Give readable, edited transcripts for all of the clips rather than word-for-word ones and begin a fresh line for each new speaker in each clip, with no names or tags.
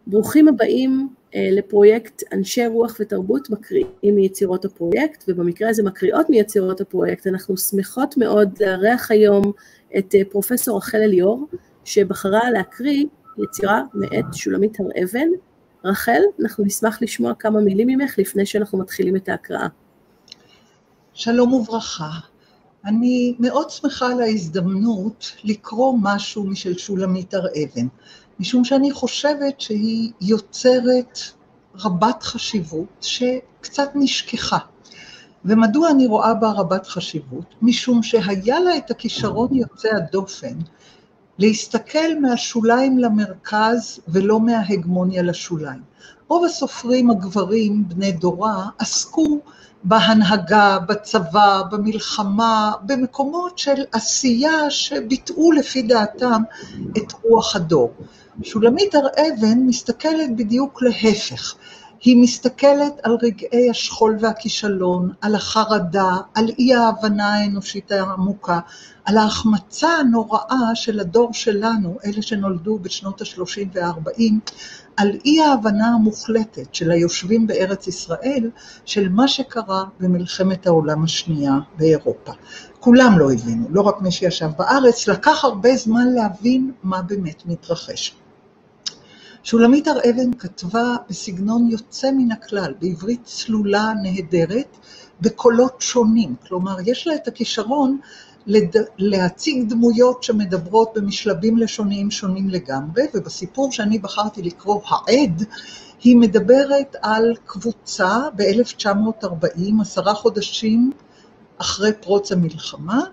ברוכים הבאים לפרויקט אנשי רוח ותרבות מקריאים מיצירות הפרויקט, ובמקרה הזה מקריאות מיצירות הפרויקט. אנחנו שמחות מאוד לארח היום את פרופסור רחל אליאור, שבחרה להקריא יצירה מאת שולמית הר אבן. רחל, אנחנו נשמח לשמוע כמה מילים ממך לפני שאנחנו מתחילים את ההקראה.
שלום וברכה. אני מאוד שמחה על ההזדמנות לקרוא משהו משל שולמית הר אבן, משום שאני חושבת שהיא יוצרת רבת חשיבות שקצת נשכחה. ומדוע אני רואה בה רבת חשיבות? משום שהיה לה את הכישרון יוצא הדופן להסתכל מהשוליים למרכז ולא מההגמוניה לשוליים. רוב הסופרים הגברים בני דורה עסקו בהנהגה, בצבא, במלחמה, במקומות של עשייה שביטאו לפי דעתם את רוח הדור. שולמית הר אבן מסתכלת בדיוק להפך. היא מסתכלת על רגעי השכול והכישלון, על החרדה, על אי ההבנה האנושית העמוקה, על ההחמצה הנוראה של הדור שלנו, אלה שנולדו בשנות ה-30 וה-40, על אי ההבנה המוחלטת של היושבים בארץ ישראל, של מה שקרה במלחמת העולם השנייה באירופה. כולם לא הבינו, לא רק מי שישב בארץ, לקח הרבה זמן להבין מה באמת מתרחש. שולמית הר אבן כתבה בסגנון יוצא מן הכלל, בעברית צלולה נהדרת, בקולות שונים. כלומר, יש לה את הכישרון להציג דמויות שמדברות במשלבים לשוניים שונים לגמרי, ובסיפור שאני בחרתי לקרוא העד, היא מדברת על קבוצה ב-1940, 10 חודשים אחרי פרוץ המלחמה,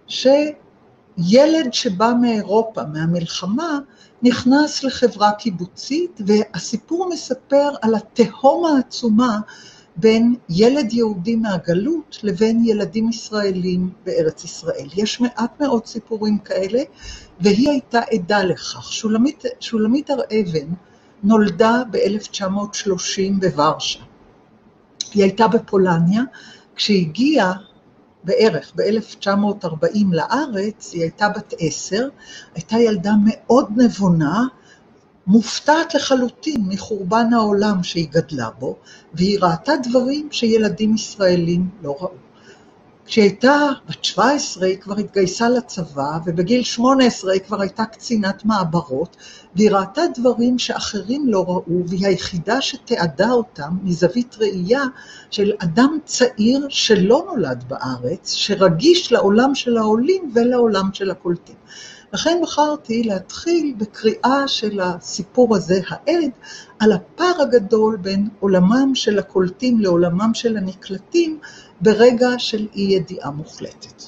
שילד שבא מאירופה, מהמלחמה, נכנס לחברה קיבוצית, והסיפור מספר על התהום העצומה בין ילד יהודי מהגלות לבין ילדים ישראלים בארץ ישראל. יש מעט מאוד סיפורים כאלה, והיא הייתה עדה לכך. שולמית הר אבן נולדה ב-1930 בוורשה. היא הייתה בפולניה, כשהגיעה בערך ב-1940 לארץ, היא הייתה בת 10, הייתה ילדה מאוד נבונה, מופתעת לחלוטין מחורבן העולם שהיא גדלה בו, והיא ראתה דברים שילדים ישראלים לא ראו. כשהיא הייתה בת 17 היא כבר התגייסה לצבא, ובגיל 18 היא כבר הייתה קצינת מעברות, והיא ראתה דברים שאחרים לא ראו, והיא היחידה שתעדה אותם מזווית ראייה של אדם צעיר שלא נולד בארץ, שרגיש לעולם של העולים ולעולם של הקולטים. לכן בחרתי להתחיל בקריאה של הסיפור הזה, העד, על הפער הגדול בין עולמם של הקולטים לעולמם של הנקלטים, ברגע של אי ידיעה מוחלטת.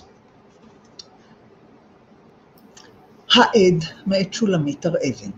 העד מאת שולמית הר אבן.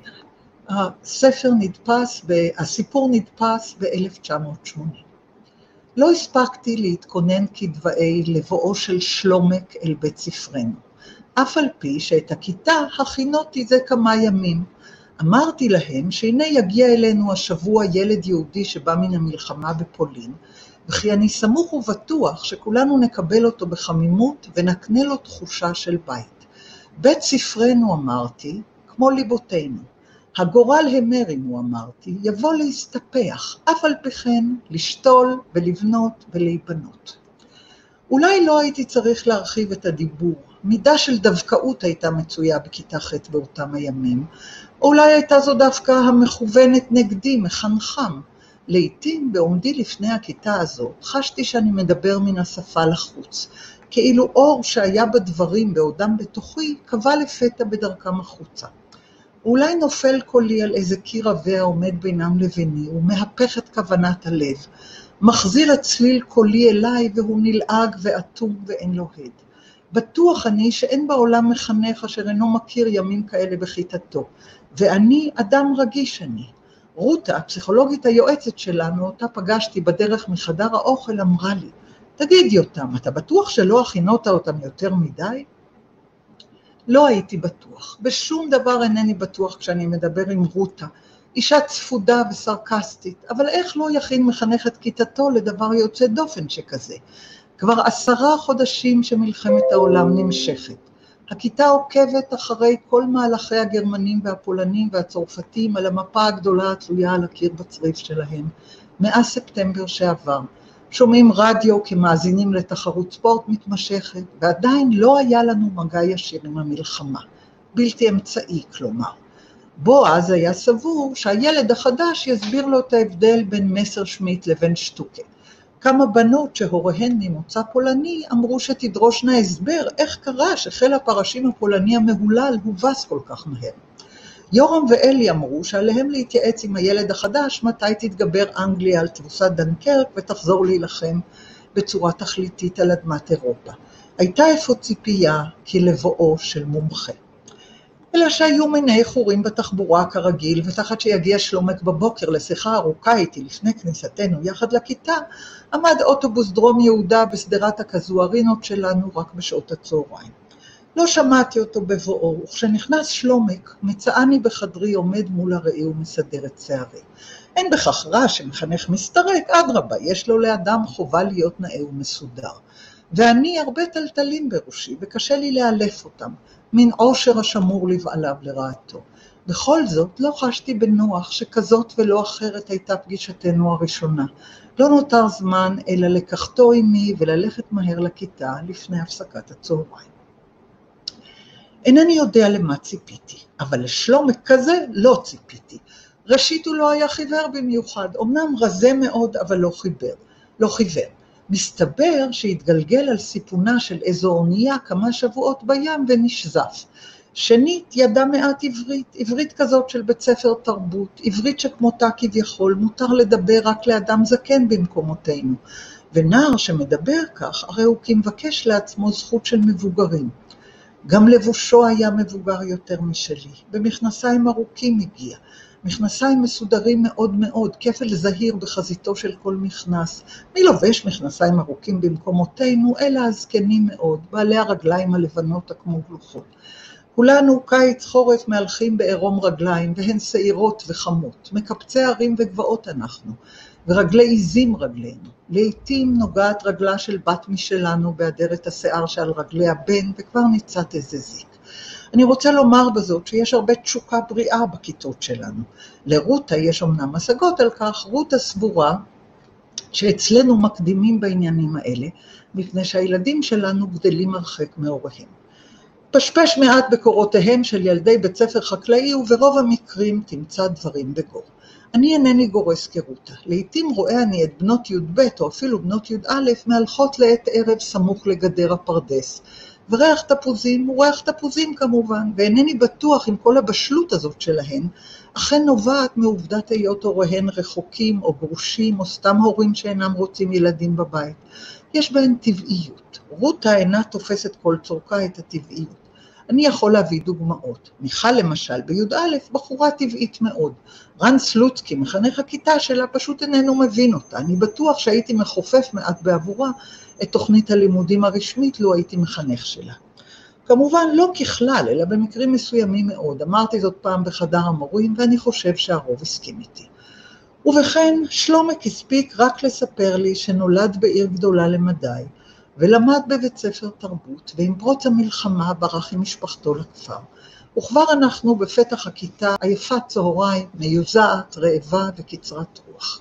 הסיפור נדפס ב-1980. לא הספקתי להתכונן כדבעי לבואו של שלומק אל בית ספרנו. אף על פי שאת הכיתה הכינותי זה כמה ימים. אמרתי להם שהנה יגיע אלינו השבוע ילד יהודי שבא מן המלחמה בפולין, וכי אני סמוך ובטוח שכולנו נקבל אותו בחמימות ונקנה לו תחושה של בית. בית ספרנו, אמרתי, כמו ליבותינו. הגורל המרימו, אמרתי, יבוא להסתפח, אף על פי כן לשתול ולבנות ולהיבנות. אולי לא הייתי צריך להרחיב את הדיבור. מידה של דווקאות הייתה מצויה בכיתה ח' באותם הימים, או אולי הייתה זו דווקא המכוונת נגדי, מחנכם. לעתים בעומדי לפני הכיתה הזאת, חשתי שאני מדבר מן השפה לחוץ, כאילו אור שהיה בדברים בעודם בתוכי, קבע לפתע בדרכם החוצה. אולי נופל קולי על איזה קיר עבה העומד בינם לביני, ומהפך את כוונת הלב, מחזיר את צליל קולי אליי, והוא נלעג ואטום ואין לו הד. בטוח אני שאין בעולם מחנך אשר אינו מכיר ימים כאלה בכיתתו, ואני אדם רגיש אני. רותה, הפסיכולוגית היועצת שלנו, אותה פגשתי בדרך מחדר האוכל, אמרה לי, תגידי אותם, אתה בטוח שלא הכינות אותם יותר מדי? לא הייתי בטוח, בשום דבר אינני בטוח כשאני מדבר עם רותה, אישה צפודה וסרקסטית, אבל איך לא יכין מחנך את כיתתו לדבר יוצא דופן שכזה? כבר 10 חודשים שמלחמת העולם נמשכת. הכיתה עוקבת אחרי כל מהלכי הגרמנים והפולנים והצרפתים על המפה הגדולה התלויה על הקיר בצריף שלהם, מאז ספטמבר שעבר. שומעים רדיו כמאזינים לתחרות ספורט מתמשכת, ועדיין לא היה לנו מגע ישיר עם המלחמה, בלתי אמצעי כלומר. בועז היה סבור שהילד החדש יסביר לו את ההבדל בין מסרשמיט לבין שטוקה. כמה בנות שהוריהן ממוצא פולני אמרו שתדרושנה הסבר איך קרה שחיל הפרשים הפולני המהולל הובס כל כך מהר. יורם ואלי אמרו שעליהם להתייעץ עם הילד החדש מתי תתגבר אנגליה על תבוסת דנקרק ותחזור להילחם בצורה תכליתית על אדמת אירופה. הייתה אפוא ציפייה כלבואו של מומחה. אלא שהיו מיני חורים בתחבורה כרגיל, ותחת שיגיע שלומק בבוקר לשיחה ארוכה איתי לפני כניסתנו יחד לכיתה, עמד אוטובוס דרום יהודה בסדרת הקזוארינות שלנו רק בשעות הצהריים. לא שמעתי אותו בבואו, וכשנכנס שלומק, מצאני בחדרי עומד מול הראי ומסדר את שערי. אין בכך רע שמחנך מסתרק, אדרבה, יש לו לאדם חובה להיות נאה ומסודר. ואני הרבה טלטלים בראשי, וקשה לי לאלף אותם, מן עושר השמור לבעליו לרעתו. בכל זאת, לא חשתי בנוח שכזאת ולא אחרת הייתה פגישתנו הראשונה. לא נותר זמן אלא לקחתו עמי וללכת מהר לכיתה לפני הפסקת הצהריים. אינני יודע למה ציפיתי, אבל לשלומק כזה לא ציפיתי. ראשית הוא לא היה חיוור במיוחד, אמנם רזה מאוד אבל לא חיוור. מסתבר שהתגלגל על סיפונה של איזו אונייה כמה שבועות בים ונשזף. שנית, ידע מעט עברית כזאת של בית ספר תרבות, עברית שכמותה כביכול מותר לדבר רק לאדם זקן במקומותינו. ונער שמדבר כך, הרי הוא כמבקש לעצמו זכות של מבוגרים. גם לבושו היה מבוגר יותר משלי, במכנסיים ארוכים הגיע. מכנסיים מסודרים מאוד מאוד, כפל זהיר בחזיתו של כל מכנס. מי לובש מכנסיים ארוכים במקומותינו, אלא הזקנים מאוד, בעלי הרגליים הלבנות הכמוגלוחות. כולנו קיץ חורף מהלכים בעירום רגליים, והן שעירות וחמות, מקפצי ערים וגבעות אנחנו, ורגלי עיזים רגלינו. לעתים נוגעת רגלה של בת משלנו באדרת השיער שעל רגלי הבן, וכבר ניצת איזה זיק. אני רוצה לומר בזאת שיש הרבה תשוקה בריאה בכיתות שלנו. לרותה יש אמנם השגות על כך, רותה סבורה שאצלנו מקדימים בעניינים האלה, מפני שהילדים שלנו גדלים הרחק מהוריהם. פשפש מעט בקורותיהם של ילדי בית ספר חקלאי, וברוב המקרים תמצא דברים בגור. אני אינני גורס כרותה. לעתים רואה אני את בנות י"ב או אפילו בנות י"א מהלכות לעת ערב סמוך לגדר הפרדס. וריח תפוזים הוא ריח תפוזים כמובן, ואינני בטוח עם כל הבשלות הזאת שלהן, אכן נובעת מעובדת היות הוריהן רחוקים או גרושים או סתם הורים שאינם רוצים ילדים בבית. יש בהן טבעיות. רותה אינה תופסת כל צורכה את הטבעיות. אני יכול להביא דוגמאות. מיכל למשל בי"א בחורה טבעית מאוד. רן סלוצקי, מחנך הכיתה שלה, פשוט איננו מבין אותה. אני בטוח שהייתי מחופף מעט בעבורה את תוכנית הלימודים הרשמית לו הייתי מחנך שלה. כמובן לא ככלל, אלא במקרים מסוימים מאוד. אמרתי זאת פעם בחדר המורים, ואני חושב שהרוב הסכים איתי. ובכן, שלומק הספיק רק לספר לי שנולד בעיר גדולה למדי, ולמד בבית ספר תרבות, ועם פרוץ המלחמה ברח עם משפחתו לכפר. וכבר אנחנו בפתח הכיתה, עייפת צהריים, מיוזעת, רעבה וקצרת רוח.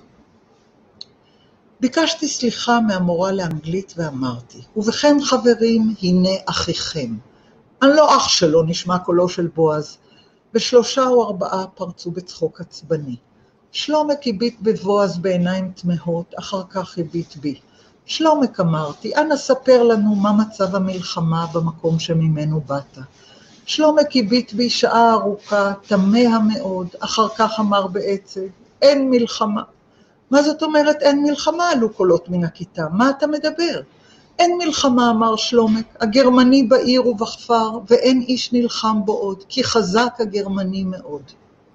ביקשתי סליחה מהמורה לאנגלית ואמרתי, ובכן חברים, הנה אחיכם. אני לא אח שלו, נשמע קולו של בועז, ו3 או 4 פרצו בצחוק עצבני. שלומק הביט בבועז בעיניים תמהות, אחר כך הביט בי. שלומק אמרתי, אנא ספר לנו מה מצב המלחמה במקום שממנו באת. שלומק הביט בי שעה ארוכה, תמה מאוד, אחר כך אמר בעצב, אין מלחמה. מה זאת אומרת אין מלחמה? עלו קולות מן הכיתה, מה אתה מדבר? אין מלחמה, אמר שלומק, הגרמני בעיר ובכפר, ואין איש נלחם בו עוד, כי חזק הגרמני מאוד.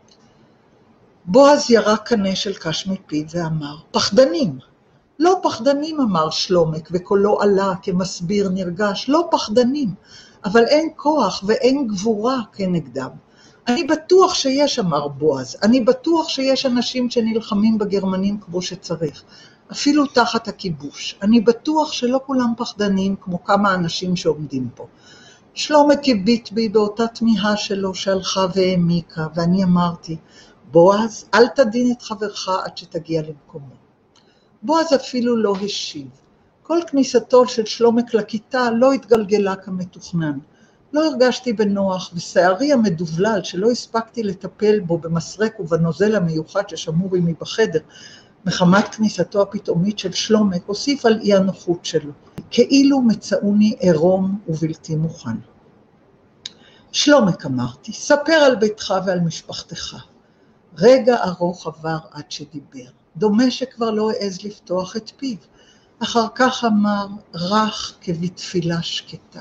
בועז ירק קנה של קש מפיו ואמר, פחדנים. לא פחדנים, אמר שלומק, וקולו עלה כמסביר נרגש, לא פחדנים, אבל אין כוח ואין גבורה כנגדם. אני בטוח שיש, אמר בועז, אני בטוח שיש אנשים שנלחמים בגרמנים כמו שצריך, אפילו תחת הכיבוש. אני בטוח שלא כולם פחדנים כמו כמה אנשים שעומדים פה. שלומק הביט בי באותה תמיהה שלו שהלכה והעמיקה, ואני אמרתי, בועז, אל תדין את חברך עד שתגיע למקומו. בועז אפילו לא השיב. כל כניסתו של שלומק לכיתה לא התגלגלה כמתוכנן. לא הרגשתי בנוח, ושערי המדובלל שלא הספקתי לטפל בו במסרק ובנוזל המיוחד ששמור עמי בחדר, מחמת כניסתו הפתאומית של שלומק, הוסיף על אי הנוחות שלו. כאילו מצאוני עירום ובלתי מוכן. שלומק, אמרתי, ספר על ביתך ועל משפחתך. רגע ארוך עבר עד שדיבר. דומה שכבר לא העז לפתוח את פיו. אחר כך אמר, רך כבתפילה שקטה.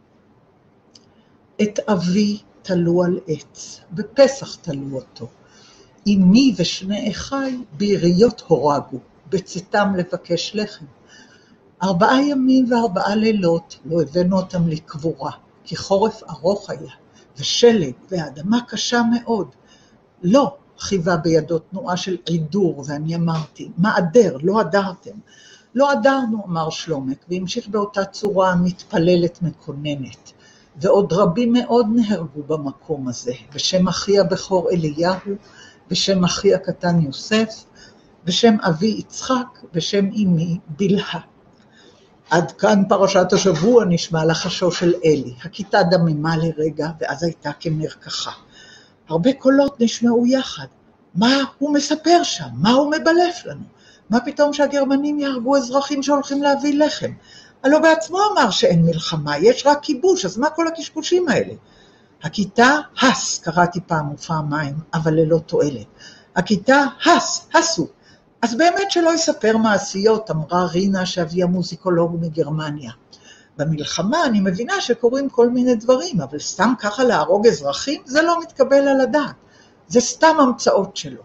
את אבי תלו על עץ, בפסח תלו אותו. אמי ושני אחי ביריות הורגו, בצאתם לבקש לחם. 4 ימים ו4 לילות לא הבאנו אותם לקבורה, כי חורף ארוך היה, ושלג והאדמה קשה מאוד. לא, חיווה בידו תנועה של עידור, ואני אמרתי, מה אדר, לא אדרתם. לא אדרנו, אמר שלומק, והמשיך באותה צורה מתפללת מקוננת. ועוד רבים מאוד נהרגו במקום הזה, בשם אחי הבכור אליהו, בשם אחי הקטן יוסף, בשם אבי יצחק, בשם אמי בלהה. עד כאן פרשת השבוע נשמע לחשו של אלי. הכיתה דממה לרגע, ואז הייתה כמרקחה. הרבה קולות נשמעו יחד. מה הוא מספר שם? מה הוא מבלף לנו? מה פתאום שהגרמנים יהרגו אזרחים שהולכים להביא לחם? הלא בעצמו אמר שאין מלחמה, יש רק כיבוש, אז מה כל הקשקושים האלה? הכיתה הס, קראתי פעם ופעמיים, אבל ללא תועלת. הכיתה הסו. אז באמת שלא יספר מעשיות, אמרה רינה שאבי המוזיקולוג מגרמניה. במלחמה אני מבינה שקורים כל מיני דברים, אבל סתם ככה להרוג אזרחים זה לא מתקבל על הדעת. זה סתם המצאות שלו.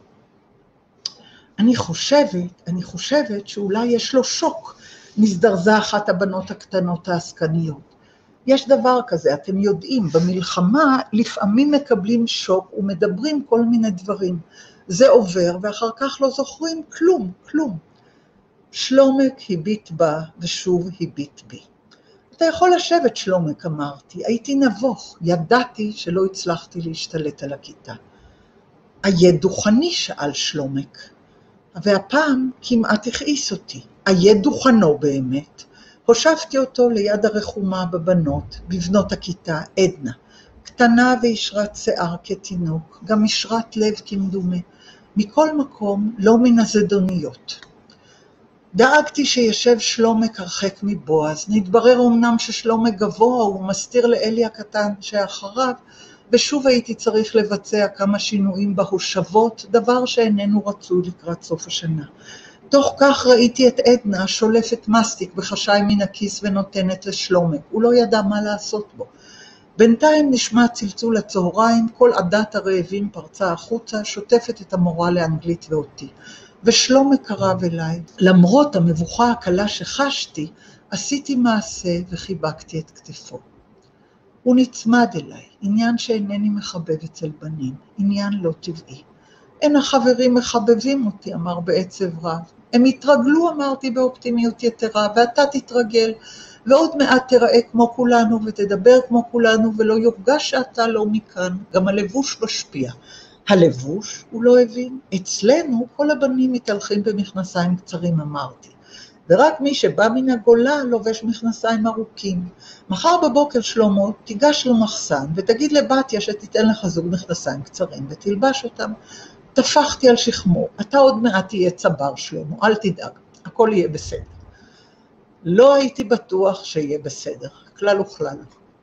אני חושבת שאולי יש לו שוק, נזדרזה אחת הבנות הקטנות העסקניות. יש דבר כזה, אתם יודעים, במלחמה לפעמים מקבלים שוק ומדברים כל מיני דברים. זה עובר ואחר כך לא זוכרים כלום. שלומק הביט בה ושוב הביט בי. אתה יכול לשבת, שלומק, אמרתי, הייתי נבוך, ידעתי שלא הצלחתי להשתלט על הכיתה. איה דוכני, שאל שלומק, והפעם כמעט הכעיס אותי. איה דוכנו באמת. הושבתי אותו ליד הרחומה בבנות הכיתה, עדנה, קטנה וישרת שיער כתינוק, גם ישרת לב כמדומה, מכל מקום לא מן הזדוניות. דאגתי שישב שלומק הרחק מבועז, נתברר אמנם ששלומק גבוה הוא מסתיר לאלי הקטן שאחריו, ושוב הייתי צריך לבצע כמה שינויים בהושבות, דבר שאיננו רצוי לקראת סוף השנה. תוך כך ראיתי את עדנה שולפת מסטיק בחשאי מן הכיס ונותנת לשלומק, הוא לא ידע מה לעשות בו. בינתיים נשמע צלצול הצהריים, כל עדת הרעבים פרצה החוצה, שוטפת את המורה לאנגלית ואותי. ושלומק קרב אליי. למרות המבוכה הקלה שחשתי, עשיתי מעשה וחיבקתי את כתפו. הוא נצמד אליי, עניין שאינני מחבב אצל בנים, עניין לא טבעי. אין החברים מחבבים אותי, אמר בעצב רב. הם התרגלו, אמרתי באופטימיות יתרה, ואתה תתרגל, ועוד מעט תראה כמו כולנו ותדבר כמו כולנו, ולא יורגש שאתה לא מכאן, גם הלבוש משפיע. הלבוש, הוא לא הבין, אצלנו כל הבנים מתהלכים במכנסיים קצרים, אמרתי. ורק מי שבא מן הגולה לובש מכנסיים ארוכים. מחר בבוקר שלמה תיגש למחסן ותגיד לבתיה שתיתן לך זוג מכנסיים קצרים ותלבש אותם. טפחתי על שכמו, אתה עוד מעט תהיה צבר שלמה, אל תדאג, הכל יהיה בסדר. לא הייתי בטוח שיהיה בסדר, כלל וכלל.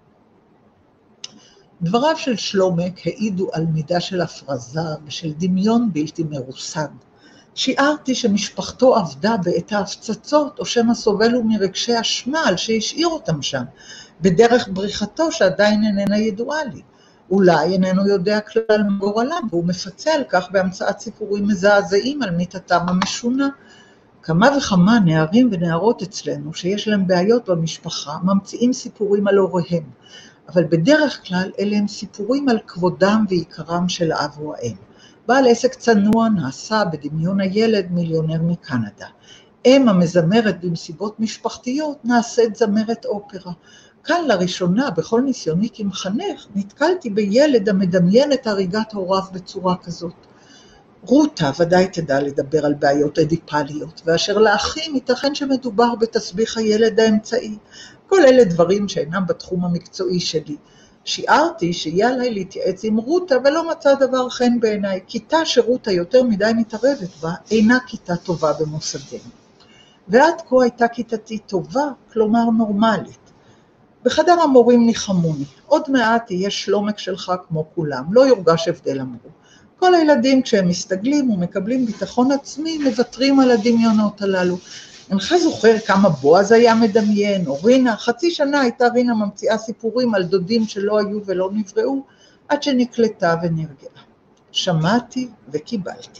דבריו של שלומק העידו על מידה של הפרזה ושל דמיון בלתי מרוסן. שיערתי שמשפחתו עבדה בעת ההפצצות, או שמא סובלו מרגשי אשמה על שהשאיר אותם שם, בדרך בריחתו שעדיין איננה ידועה לי. אולי איננו יודע כלל מגורלם, והוא מפצה על כך בהמצאת סיפורים מזעזעים על מיתתם המשונה. כמה וכמה נערים ונערות אצלנו, שיש להם בעיות במשפחה, ממציאים סיפורים על הוריהם, אבל בדרך כלל אלה הם סיפורים על כבודם ועיקרם של האב או האם. בעל עסק צנוע נעשה בדמיון הילד מיליונר מקנדה. אם המזמרת במסיבות משפחתיות נעשית זמרת אופרה. כאן לראשונה בכל ניסיוני כמחנך נתקלתי בילד המדמיין את הריגת הוריו בצורה כזאת. רותה ודאי תדע לדבר על בעיות אדיפליות, ואשר לאחים ייתכן שמדובר בתסביך הילד האמצעי. כל אלה דברים שאינם בתחום המקצועי שלי. שיערתי שיהיה עליי להתייעץ עם רותה ולא מצא דבר חן בעיניי. כיתה שרותה יותר מדי מתערבת בה אינה כיתה טובה במוסדנו. ועד כה הייתה כיתתי טובה, כלומר נורמלית. בחדר המורים ניחמוני, עוד מעט יהיה שלומק שלך כמו כולם, לא יורגש הבדל אמרו. כל הילדים כשהם מסתגלים ומקבלים ביטחון עצמי מוותרים על הדמיונות הללו. אינך זוכר כמה בועז היה מדמיין, או רינה, חצי שנה הייתה רינה ממציאה סיפורים על דודים שלא היו ולא נבראו, עד שנקלטה ונרגעה. שמעתי וקיבלתי.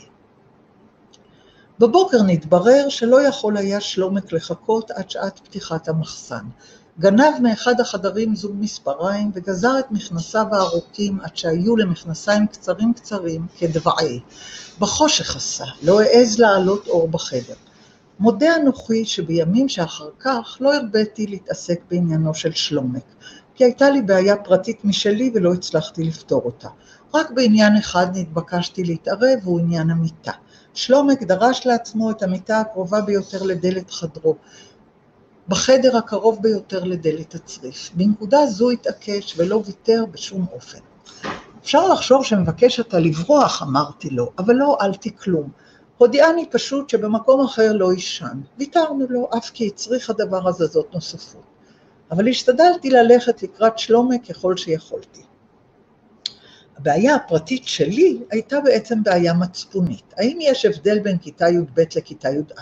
בבוקר נתברר שלא יכול היה שלומק לחכות עד שעת פתיחת המחסן. גנב מאחד החדרים זוג מספריים וגזר את מכנסיו הארוכים עד שהיו למכנסיים קצרים כדבעי. בחושך עשה, לא העז לעלות אור בחדר. מודה אנוכי שבימים שאחר כך לא הרביתי להתעסק בעניינו של שלומק, כי הייתה לי בעיה פרטית משלי ולא הצלחתי לפתור אותה. רק בעניין אחד נתבקשתי להתערב, והוא עניין המיטה. שלומק דרש לעצמו את המיטה הקרובה ביותר לדלת חדרו, בחדר הקרוב ביותר לדלת הצריף. בנקודה זו התעקש ולא ויתר בשום אופן. אפשר לחשוב שמבקש אתה לברוח, אמרתי לו, אבל לא הועלתי כלום. הודיעני פשוט שבמקום אחר לא ישן. ויתרנו לו, אף כי הצריך הדבר הזזות נוספות. אבל השתדלתי ללכת לקראת שלומק ככל שיכולתי. הבעיה הפרטית שלי הייתה בעצם בעיה מצפונית. האם יש הבדל בין כיתה י"ב לכיתה י"א?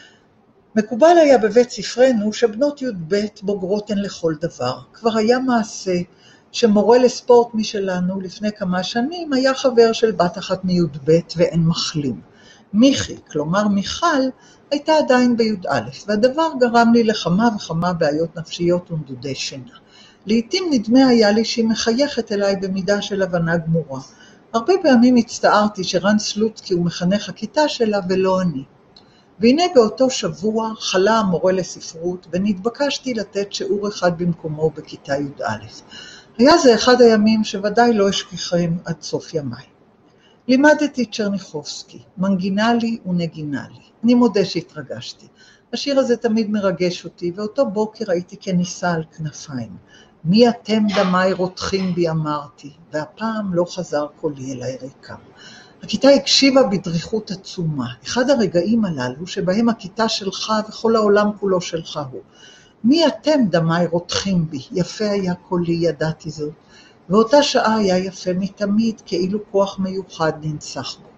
מקובל היה בבית ספרנו שבנות י"ב בוגרות הן לכל דבר. כבר היה מעשה שמורה לספורט משלנו לפני כמה שנים היה חבר של בת אחת מי"ב ואין מחלים. מיכי, כלומר מיכל, הייתה עדיין בי"א, והדבר גרם לי לכמה וכמה בעיות נפשיות ונדודי שינה. לעתים נדמה היה לי שהיא מחייכת אליי במידה של הבנה גמורה. הרבה פעמים הצטערתי שרן סלוצקי הוא מחנך הכיתה שלה ולא אני. והנה באותו שבוע חלה המורה לספרות ונתבקשתי לתת שיעור אחד במקומו בכיתה י"א. היה זה אחד הימים שוודאי לא אשכחם עד סוף ימיי. לימדתי צ'רניחובסקי, מנגינה לי ונגינה לי. אני מודה שהתרגשתי. השיר הזה תמיד מרגש אותי, ואותו בוקר הייתי כניסה על כנפיים. מי אתם דמי רותחים בי אמרתי, והפעם לא חזר קולי אליי ריקם. הכיתה הקשיבה בדריכות עצומה. אחד הרגעים הללו שבהם הכיתה שלך וכל העולם כולו שלך הוא. מי אתם דמי רותחים בי, יפה היה קולי, ידעתי זאת. ואותה שעה היה יפה מתמיד, כאילו כוח מיוחד ננסח בו.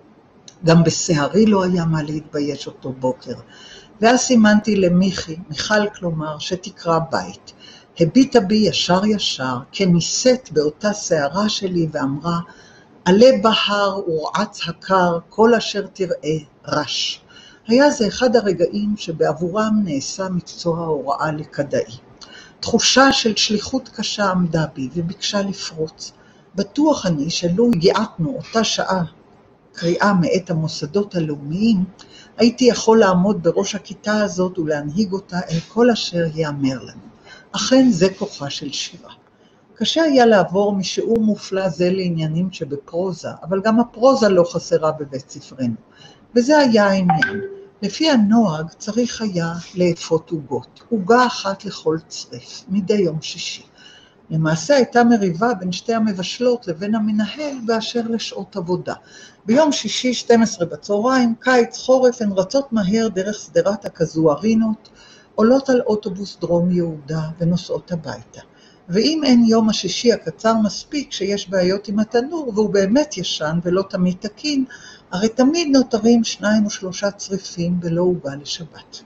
גם בשערי לא היה מה להתבייש אותו בוקר. ואז סימנתי למיכי, מיכל כלומר, שתקרא בית. הביטה בי ישר ישר, כניסת באותה שערה שלי ואמרה, עלה בהר ורעץ הקר, כל אשר תראה רש. היה זה אחד הרגעים שבעבורם נעשה מקצוע ההוראה לכדאי. תחושה של שליחות קשה עמדה בי וביקשה לפרוץ. בטוח אני שלו הגיעתנו אותה שעה קריאה מאת המוסדות הלאומיים, הייתי יכול לעמוד בראש הכיתה הזאת ולהנהיג אותה אל כל אשר יאמר לנו. אכן זה כוחה של שירה. קשה היה לעבור משיעור מופלא זה לעניינים שבפרוזה, אבל גם הפרוזה לא חסרה בבית ספרנו. וזה היה העניין. לפי הנוהג צריך היה לאפות עוגות, עוגה אחת לכל צריף, מדי יום שישי. למעשה הייתה מריבה בין שתי המבשלות לבין המנהל באשר לשעות עבודה. ביום שישי 12 בצהריים, קיץ חורף, הן רצות מהר דרך סדרת הכזוארינות, עולות על אוטובוס דרום יהודה ונוסעות הביתה. ואם אין יום השישי הקצר מספיק שיש בעיות עם התנור והוא באמת ישן ולא תמיד תקין, הרי תמיד נותרים 2 או 3 צריפים ולא עוגה לשבת.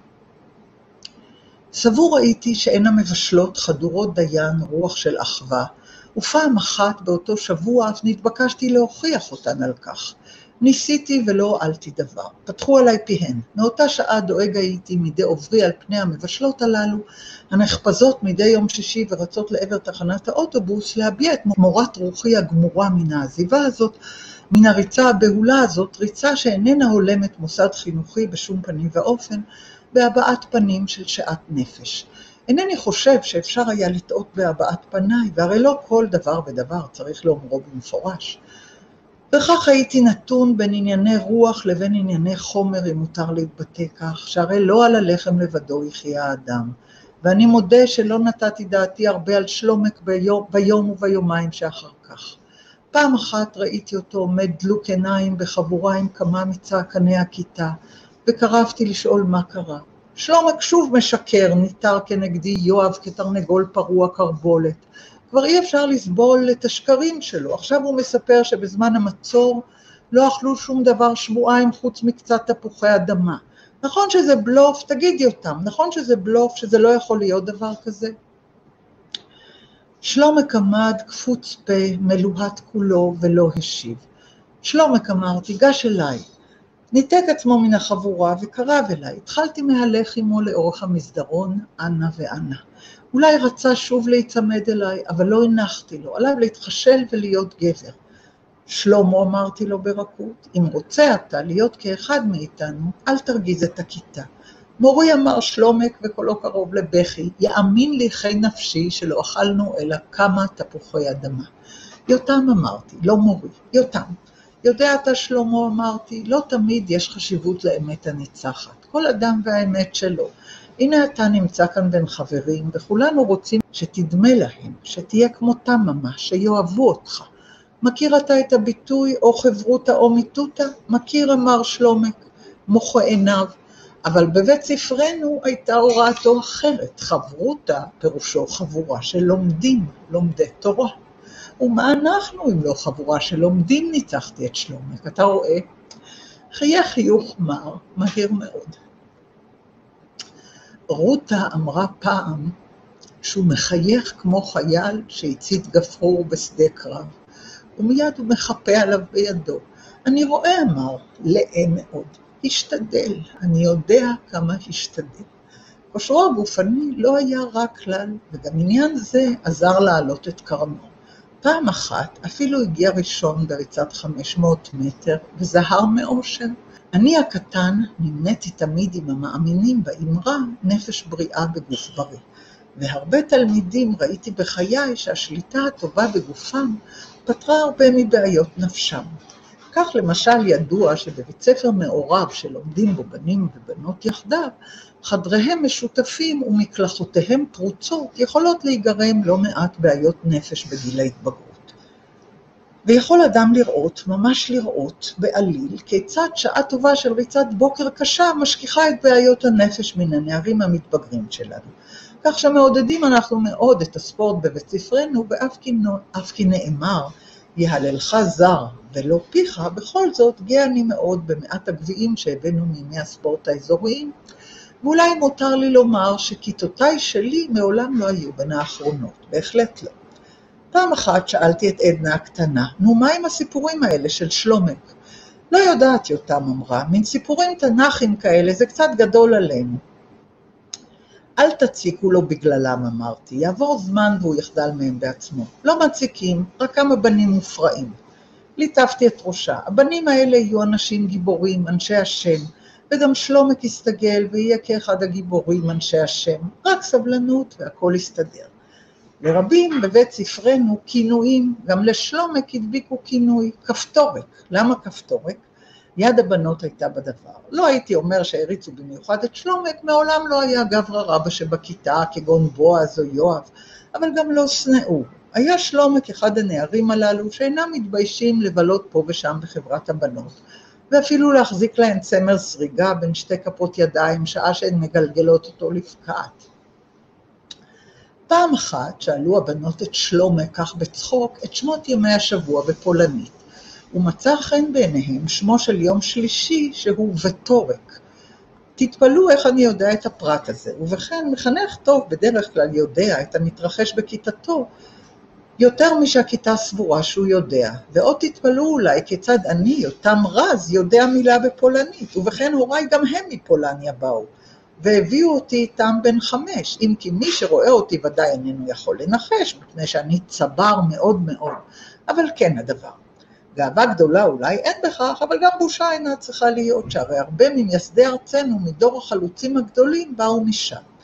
סבור ראיתי שאין המבשלות חדורות דיין רוח של אחווה, ופעם אחת באותו שבוע אף נתבקשתי להוכיח אותן על כך. ניסיתי ולא הועלתי דבר. פתחו עליי פיהן. מאותה שעה דואג הייתי מדי עוברי על פני המבשלות הללו, הנחפזות מדי יום שישי ורצות לעבר תחנת האוטובוס, להביע את מורת רוחי הגמורה מן העזיבה הזאת, מן הריצה הבהולה הזאת, ריצה שאיננה הולמת מוסד חינוכי בשום פנים ואופן, בהבעת פנים של שעת נפש. אינני חושב שאפשר היה לטעות בהבעת פניי, והרי לא כל דבר ודבר צריך לאומרו במפורש. וכך הייתי נתון בין ענייני רוח לבין ענייני חומר, אם מותר להתבטא כך, שהרי לא על הלחם לבדו יחיה האדם. ואני מודה שלא נתתי דעתי הרבה על שלומק ביום וביומיים שאחר כך. פעם אחת ראיתי אותו עומד דלוק עיניים בחבורה עם כמה מצעקני הכיתה, וקרבתי לשאול מה קרה. שלומק שוב משקר, ניתר כנגדי יואב כתרנגול פרוע קרבולת. כבר אי אפשר לסבול את השקרים שלו. עכשיו הוא מספר שבזמן המצור לא אכלו שום דבר שבועיים חוץ מקצת תפוחי אדמה. נכון שזה בלוף, תגידי אותם, נכון שזה בלוף, שזה לא יכול להיות דבר כזה? שלומק עמד קפוץ פה, מלוהט כולו ולא השיב. שלומק אמר, תיגש אליי. ניתק עצמו מן החבורה וקרב אליי. התחלתי מהלך עמו לאורך המסדרון, אנה ואנה. אולי רצה שוב להיצמד אליי, אבל לא הנחתי לו, עליו להתחשל ולהיות גבר. שלמה, אמרתי לו ברכות, אם רוצה אתה להיות כאחד מאיתנו, אל תרגיז את הכיתה. מורי אמר שלומק וקולו קרוב לבכי, יאמין לי חי נפשי שלא אכלנו אלא כמה תפוחי אדמה. יותם אמרתי, לא מורי, יותם. יודע אתה שלמה אמרתי, לא תמיד יש חשיבות לאמת הניצחת, כל אדם והאמת שלו. הנה אתה נמצא כאן בין חברים, וכולנו רוצים שתדמה להם, שתהיה כמותם ממש, שיואהבו אותך. מכיר אתה את הביטוי או חברותה או מיתותה? מכיר אמר שלומק, מוחה עיניו. אבל בבית ספרנו הייתה הוראתו אחרת, חברותה פירושו חבורה של לומדים, לומדי תורה. ומה אנחנו אם לא חבורה של לומדים? ניצחתי את שלומק, אתה רואה? חייך חיוך מר, מהיר מאוד. רותה אמרה פעם שהוא מחייך כמו חייל שהצית גפרור בשדה קרב, ומיד הוא מחפה עליו בידו. אני רואה, אמר, לאה מאוד. השתדל, אני יודע כמה השתדל. כושרו הגופני לא היה רק כלל, וגם עניין זה עזר להעלות את קרנו. פעם אחת אפילו הגיע ראשון בריצת 500 מטר, וזהר מאושר. אני הקטן נמניתי תמיד עם המאמינים באמרה נפש בריאה בגוף בריא. והרבה תלמידים ראיתי בחיי שהשליטה הטובה בגופם פתרה הרבה מבעיות נפשם. כך למשל ידוע שבבית ספר מעורב שלומדים בו בנים ובנות יחדיו, חדריהם משותפים ומקלחותיהם פרוצות יכולות להיגרם לא מעט בעיות נפש בגיל ההתבגרות. ויכול אדם לראות, ממש לראות, בעליל, כיצד שעה טובה של ריצת בוקר קשה משכיחה את בעיות הנפש מן הנערים המתבגרים שלנו. כך שמעודדים אנחנו מאוד את הספורט בבית ספרנו, ואף כי נאמר, יהללך זר ולא פיך, בכל זאת גאה אני מאוד במעט הגביעים שהבאנו מימי הספורט האזוריים, ואולי מותר לי לומר שכיתותיי שלי מעולם לא היו בין האחרונות, בהחלט לא. פעם אחת שאלתי את עדנה הקטנה, נו מה עם הסיפורים האלה של שלומק? לא יודעת, יותם אמרה, מן סיפורים תנ"כים כאלה זה קצת גדול עלינו. אל תציקו לו בגללם, אמרתי, יעבור זמן והוא יחדל מהם בעצמו. לא מציקים, רק כמה בנים מופרעים. ליטפתי את ראשה, הבנים האלה יהיו אנשים גיבורים, אנשי השם, וגם שלומק יסתגל ויהיה כאחד הגיבורים, אנשי השם, רק סבלנות והכל יסתדר. לרבים בבית ספרנו כינויים, גם לשלומק הדביקו כינוי, כפתורק. למה כפתורק? יד הבנות הייתה בדבר. לא הייתי אומר שהריצו במיוחד את שלומק, מעולם לא היה גברא רבא שבכיתה, כגון בועז או יואב, אבל גם לא שנאו. היה שלומק אחד הנערים הללו שאינם מתביישים לבלות פה ושם בחברת הבנות, ואפילו להחזיק להן צמר סריגה בין שתי כפות ידיים, שעה שהן מגלגלות אותו לפקעת. פעם אחת שאלו הבנות את שלומק כך בצחוק את שמות ימי השבוע בפולנית, ומצא חן בעיניהם שמו של יום שלישי שהוא וטורק. תתפלאו איך אני יודע את הפרט הזה, ובכן מחנך טוב בדרך כלל יודע את המתרחש בכיתתו, יותר משהכיתה סבורה שהוא יודע, ועוד תתפלאו אולי כיצד אני, יותם רז, יודע מילה בפולנית, ובכן הוריי גם הם מפולניה באו, והביאו אותי איתם בן 5, אם כי מי שרואה אותי ודאי איננו יכול לנחש, מפני שאני צבר מאוד מאוד, אבל כן הדבר. גאווה גדולה אולי אין בכך, אבל גם בושה אינה צריכה להיות, שהרי הרבה ממייסדי ארצנו מדור החלוצים הגדולים באו משם.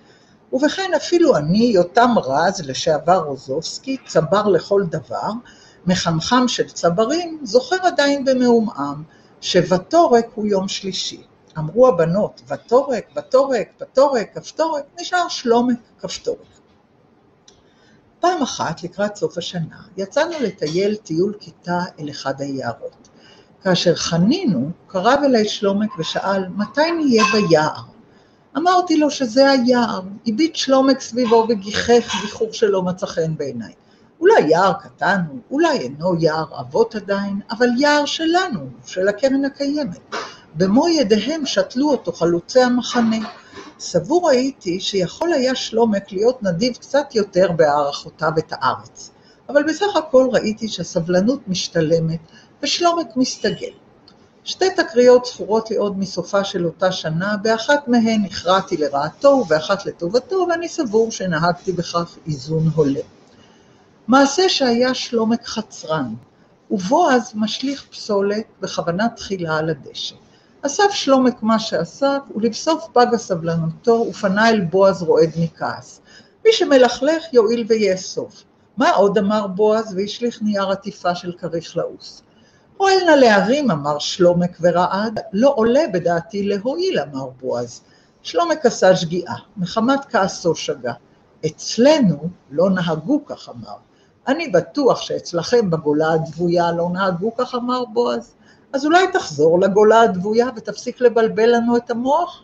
ובכן אפילו אני, יותם רז, לשעבר רוזובסקי, צבר לכל דבר, מחנכם של צברים, זוכר עדיין במעומעם, שוותורק הוא יום שלישי. אמרו הבנות, ותורק, ותורק, ותורק, כפתורק, נשאר שלומק, כפתורק. פעם אחת, לקראת סוף השנה, יצאנו לטייל טיול כיתה אל אחד היערות. כאשר חנינו, קרב אליי שלומק ושאל, מתי נהיה ביער? אמרתי לו שזה היער, הביט שלומק סביבו וגיחך גיחוך שלא מצא חן בעיניי. אולי יער קטן, אולי אינו יער אבות עדיין, אבל יער שלנו, של הקרן הקיימת. במו ידיהם שתלו אותו חלוצי המחנה. סבור הייתי שיכול היה שלומק להיות נדיב קצת יותר בהערכותיו את הארץ. אבל בסך הכל ראיתי שהסבלנות משתלמת ושלומק מסתגל. שתי תקריות זכורות לי עוד מסופה של אותה שנה, באחת מהן הכרעתי לרעתו ובאחת לטובתו, ואני סבור שנהגתי בכך איזון הולם. מעשה שהיה שלומק חצרן, ובועז משליך פסולת בכוונה תחילה על הדשא. אסף שלומק מה שאסף, ולבסוף פגה סבלנותו ופנה אל בועז רועד מכעס. מי שמלכלך יועיל ויאסוף. מה עוד אמר בועז והשליך נייר עטיפה של כריך לעוס. הועל נא להרים, אמר שלומק ורעד, לא עולה בדעתי להועיל, אמר בועז. שלומק עשה שגיאה, מחמת כעסו שגה. אצלנו לא נהגו כך, אמר. אני בטוח שאצלכם בגולה הדבויה לא נהגו כך, אמר בועז. אז אולי תחזור לגולה הדבויה ותפסיק לבלבל לנו את המוח?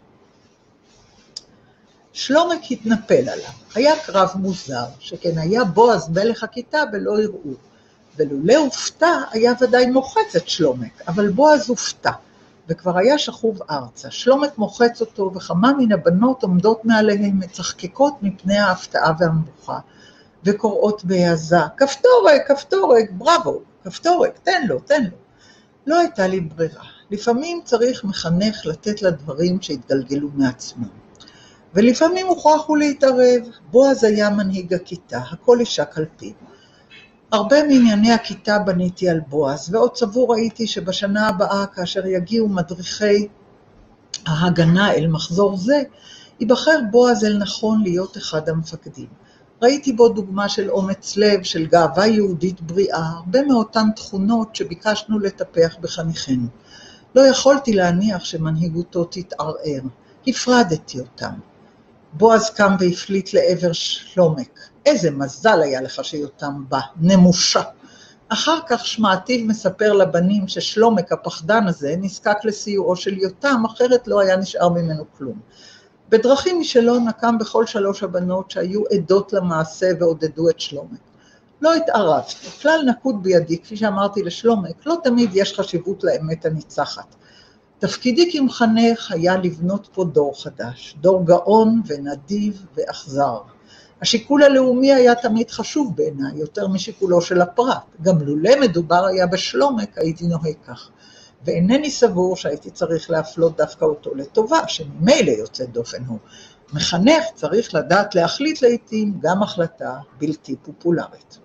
שלומק התנפל עליו. היה קרב מוזר, שכן היה בועז מלך הכיתה ולא יראו. ולולא הופתע היה ודאי מוחץ את שלומק, אבל בועז הופתע, וכבר היה שכוב ארצה. שלומק מוחץ אותו, וכמה מן הבנות עומדות מעליהם מצחקקות מפני ההפתעה והמבוכה, וקוראות בהעזה, כפתורק, כפתורק, בראבו, כפתורק, תן לו, תן לו. לא הייתה לי ברירה. לפעמים צריך מחנך לתת לדברים שהתגלגלו מעצמם. ולפעמים הוכרחו להתערב. בועז היה מנהיג הכיתה, הכל ישק על פיו. הרבה מענייני הכיתה בניתי על בועז, ועוד סבור ראיתי שבשנה הבאה, כאשר יגיעו מדריכי ההגנה אל מחזור זה, ייבחר בועז אל נכון להיות אחד המפקדים. ראיתי בו דוגמה של אומץ לב, של גאווה יהודית בריאה, הרבה מאותן תכונות שביקשנו לטפח בחניכנו. לא יכולתי להניח שמנהיגותו תתערער, הפרדתי אותם. בועז קם והפליט לעבר שלומק. איזה מזל היה לך שיותם בא, נמושה. אחר כך שמעתיו מספר לבנים ששלומק הפחדן הזה נזקק לסיועו של יותם, אחרת לא היה נשאר ממנו כלום. בדרכים משלו נקם בכל שלוש הבנות שהיו עדות למעשה ועודדו את שלומק. לא התערבתי, כלל נקוד בידי, כפי שאמרתי לשלומק, לא תמיד יש חשיבות לאמת הניצחת. תפקידי כמחנך היה לבנות פה דור חדש, דור גאון ונדיב ואכזר. השיקול הלאומי היה תמיד חשוב בעיניי, יותר משיקולו של הפרט. גם לולא מדובר היה בשלומק, הייתי נוהג כך. ואינני סבור שהייתי צריך להפלות דווקא אותו לטובה, שממילא יוצא דופן הוא. מחנך צריך לדעת להחליט לעתים גם החלטה בלתי פופולרית.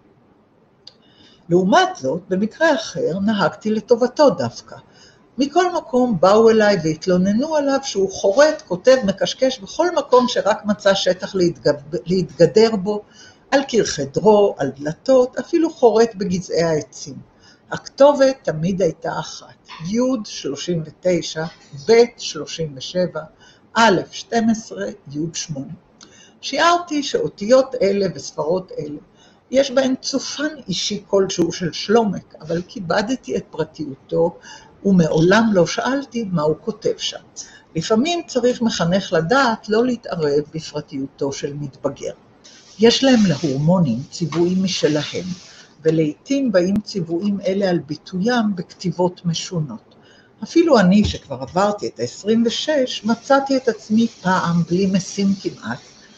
לעומת זאת, במקרה אחר נהגתי לטובתו דווקא. מכל מקום באו אליי והתלוננו עליו שהוא חורט, כותב, מקשקש בכל מקום שרק מצא שטח להתגדר בו, על קרחי דרו, על דלתות, אפילו חורט בגזעי העצים. הכתובת תמיד הייתה אחת, י' 39, ב' 37, א' 12, י' 8. שיערתי שאותיות אלה וספרות אלה, יש בהן צופן אישי כלשהו של שלומק, אבל כיבדתי את פרטיותו, ומעולם לא שאלתי מה הוא כותב שם. לפעמים צריך מחנך לדעת לא להתערב בפרטיותו של מתבגר. יש להם להורמונים ציוויים משלהם, ולעיתים באים ציוויים אלה על ביטוים בכתיבות משונות. אפילו אני, שכבר עברתי את ה-26, מצאתי את עצמי פעם בלי משים כמעט,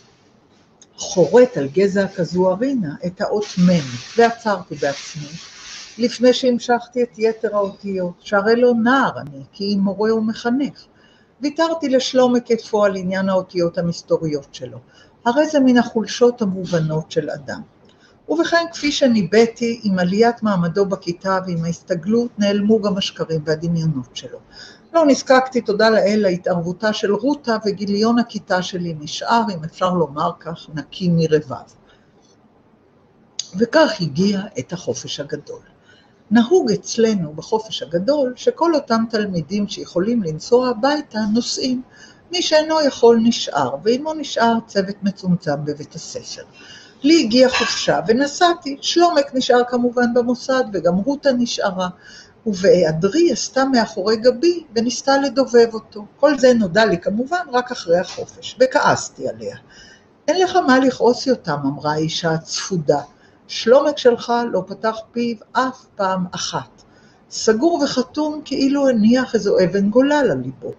חורט על גזע הכזוארינה את האות מ' ועצרתי בעצמי, לפני שהמשכתי את יתר האותיות, שהרי לא נער אני, כי אם מורה ומחנך. ויתרתי לשלומק כתפו על עניין האותיות המסתוריות שלו, הרי זה מן החולשות המובנות של אדם. ובכן, כפי שניבאתי, עם עליית מעמדו בכיתה ועם ההסתגלות, נעלמו גם השקרים והדמיונות שלו. לא נזקקתי, תודה לאל, להתערבותה של רותה, וגיליון הכיתה שלי נשאר, אם אפשר לומר כך, נקי מרבב. וכך הגיע את החופש הגדול. נהוג אצלנו בחופש הגדול שכל אותם תלמידים שיכולים לנסוע הביתה נוסעים. מי שאינו יכול נשאר, ואימו נשאר צוות מצומצם בבית הספר. לי הגיעה חופשה ונסעתי, שלומק נשאר כמובן במוסד וגם רותה נשארה, ובהיעדרי עשתה מאחורי גבי וניסתה לדובב אותו. כל זה נודע לי כמובן רק אחרי החופש, וכעסתי עליה. אין לך מה לכעוס אותם, אמרה האישה הצפודה. שלומק שלך לא פתח פיו אף פעם אחת. סגור וחתום כאילו הניח איזו אבן גולל על ליבו.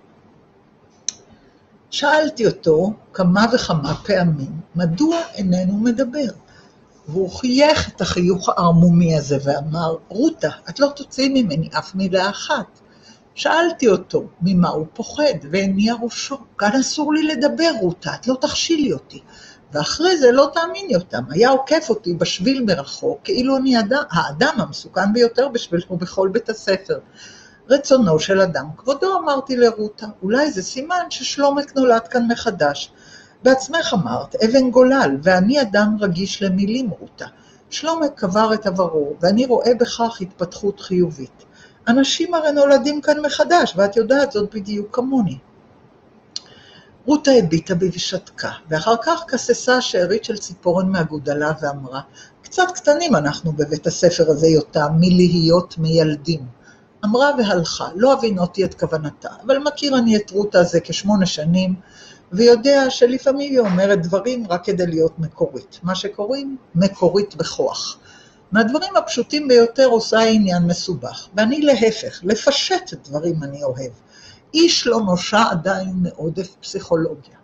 שאלתי אותו כמה וכמה פעמים, מדוע איננו מדבר? והוא חייך את החיוך הערמומי הזה ואמר, רותה, את לא תוציאי ממני אף מילה אחת. שאלתי אותו ממה הוא פוחד והניע ראשו. כאן אסור לי לדבר, רותה, את לא תכשילי אותי. ואחרי זה לא תאמיני אותם, היה עוקף אותי בשביל מרחוק, כאילו אני האדם המסוכן ביותר בשבילו בכל בית הספר. רצונו של אדם כבודו, אמרתי לרותה, אולי זה סימן ששלומק נולד כאן מחדש. בעצמך אמרת, אבן גולל, ואני אדם רגיש למילים, רותה. שלומק קבר את עברו, ואני רואה בכך התפתחות חיובית. אנשים הרי נולדים כאן מחדש, ואת יודעת זאת בדיוק כמוני. רותה הביטה בי ושתקה, ואחר כך כססה שארית של ציפורן מהגודלה ואמרה, קצת קטנים אנחנו בבית הספר הזה יותם, מלהיות מילדים. אמרה והלכה, לא הבינותי את כוונתה, אבל מכיר אני את רותה הזה כ8 שנים, ויודע שלפעמים היא אומרת דברים רק כדי להיות מקורית. מה שקוראים מקורית בכוח. מהדברים הפשוטים ביותר עושה העניין מסובך, ואני להפך, לפשט את דברים אני אוהב. איש לא נושע עדיין מעודף פסיכולוגיה.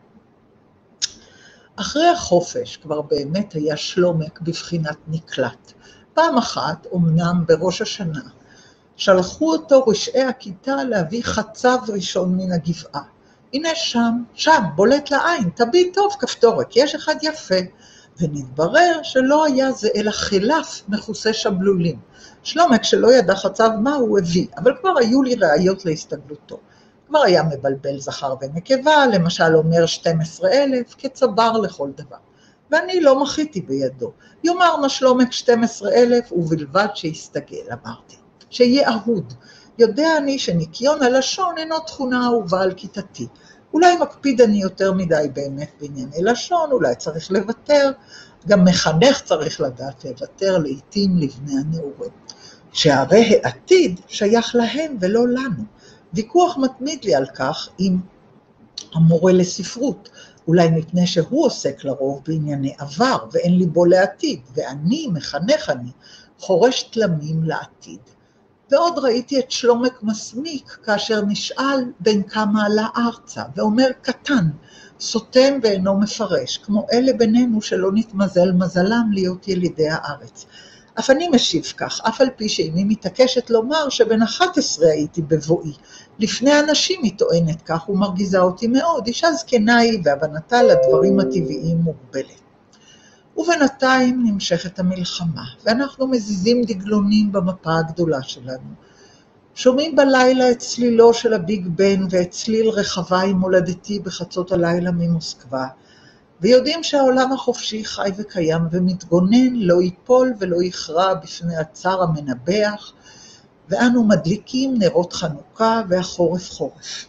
אחרי החופש כבר באמת היה שלומק בבחינת נקלט. פעם אחת, אמנם בראש השנה, שלחו אותו רשעי הכיתה להביא חצב ראשון מן הגבעה. הנה שם, בולט לעין, תביט טוב כפתורק, יש אחד יפה. ונתברר שלא היה זה אלא חילף מכוסה שבלולים. שלומק שלא ידע חצב מה הוא הביא, אבל כבר היו לי ראיות להסתגלותו. כבר היה מבלבל זכר ונקבה, למשל אומר 12,000 כצבר לכל דבר. ואני לא מחיתי בידו. יאמר מה שלומק 12,000 ובלבד שיסתגל, אמרתי. שיהיה אהוד. יודע אני שניקיון הלשון אינו תכונה אהובה על כיתתי. אולי מקפיד אני יותר מדי באמת בענייני לשון, אולי צריך לוותר. גם מחנך צריך לדעת לוותר לעתים לבני הנעורים. שהרי העתיד שייך להם ולא לנו. ויכוח מתמיד לי על כך עם המורה לספרות, אולי מפני שהוא עוסק לרוב בענייני עבר ואין לי בו לעתיד, ואני, מחנך אני, חורש תלמים לעתיד. ועוד ראיתי את שלומק מסמיק כאשר נשאל בין כמה עלה ארצה, ואומר קטן, סותם ואינו מפרש, כמו אלה בינינו שלא נתמזל מזלם להיות ילידי הארץ. אף אני משיב כך, אף על פי שאימי מתעקשת לומר שבן 11 הייתי בבואי. לפני אנשים היא טוענת כך ומרגיזה אותי מאוד, אישה זקנה היא והבנתה לדברים הטבעיים מוגבלת. ובינתיים נמשכת המלחמה, ואנחנו מזיזים דגלונים במפה הגדולה שלנו. שומעים בלילה את צלילו של הביג בן ואת צליל רחבה עם מולדתי בחצות הלילה ממוסקבה, ויודעים שהעולם החופשי חי וקיים ומתגונן, לא ייפול ולא יכרע בפני הצער המנבח, ואנו מדליקים נרות חנוכה והחורף חורף.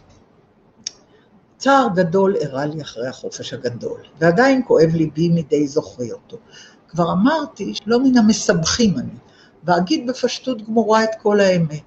צער גדול הראה לי אחרי החופש הגדול, ועדיין כואב ליבי מדי זוכרי אותו. כבר אמרתי שלא מן המסבכים אני, ואגיד בפשטות גמורה את כל האמת.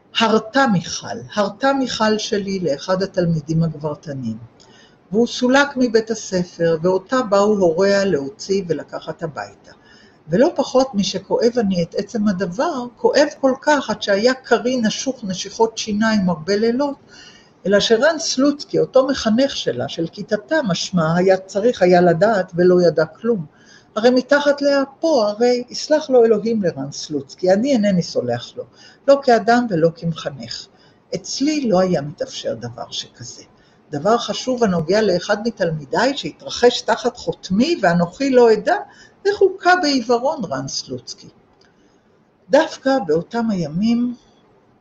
הרתה מיכל שלי לאחד התלמידים הגברתנים. והוא סולק מבית הספר, ואותה באו הוריה להוציא ולקחת הביתה. ולא פחות משכואב אני את עצם הדבר, כואב כל כך עד שהיה קרי נשוך נשיכות שיניים הרבה לילות, אלא שרן סלוצקי, אותו מחנך שלה, של כיתתה משמע, צריך היה לדעת ולא ידע כלום. הרי מתחת לאפו, הרי יסלח לו אלוהים לרן סלוצקי, אני אינני סולח לו, לא כאדם ולא כמחנך. אצלי לא היה מתאפשר דבר שכזה. דבר חשוב הנוגע לאחד מתלמידיי שהתרחש תחת חותמי ואנוכי לא אדע, וחוקה בעיוורון רן סלוצקי. דווקא באותם הימים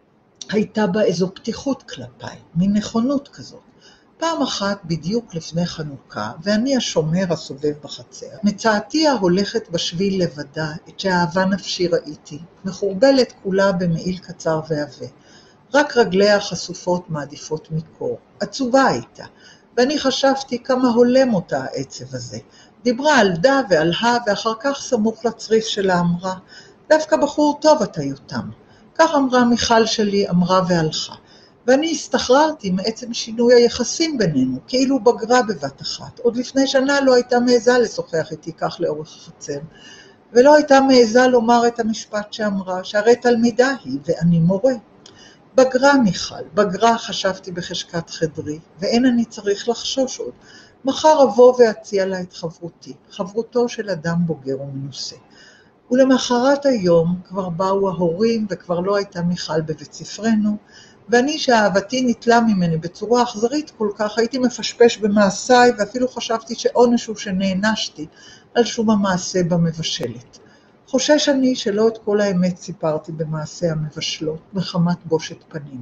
הייתה בה איזו פתיחות כלפיי, מין נכונות כזאת. פעם אחת בדיוק לפני חנוכה, ואני השומר הסובב בחצר, מצאתי ההולכת בשביל לבדה, את שאהבה נפשי ראיתי, מחורבלת כולה במעיל קצר ועבה. רק רגליה חשופות מעדיפות מקור. עצובה הייתה, ואני חשבתי כמה הולם אותה העצב הזה. דיברה על דה ועל ואחר כך סמוך לצריף שלה אמרה, דווקא בחור טוב אתה יותם. כך אמרה מיכל שלי, אמרה והלכה. ואני הסתחררתי מעצם שינוי היחסים בינינו, כאילו בגרה בבת אחת. עוד לפני שנה לא הייתה מעיזה לשוחח איתי כך לאורך החצר, ולא הייתה מעיזה לומר את המשפט שאמרה, שהרי תלמידה היא ואני מורה. בגרה מיכל, בגרה חשבתי בחשקת חדרי, ואין אני צריך לחשוש עוד. מחר אבוא ואציע לה את חברותי, חברותו של אדם בוגר ומנוסה. ולמחרת היום כבר באו ההורים וכבר לא הייתה מיכל בבית ספרנו, ואני שאהבתי נטלה ממני בצורה אכזרית כל כך, הייתי מפשפש במעשיי ואפילו חשבתי שעונש הוא שנענשתי על שום המעשה במבשלת. חושש אני שלא את כל האמת סיפרתי במעשה המבשלות, מחמת בושת פנים.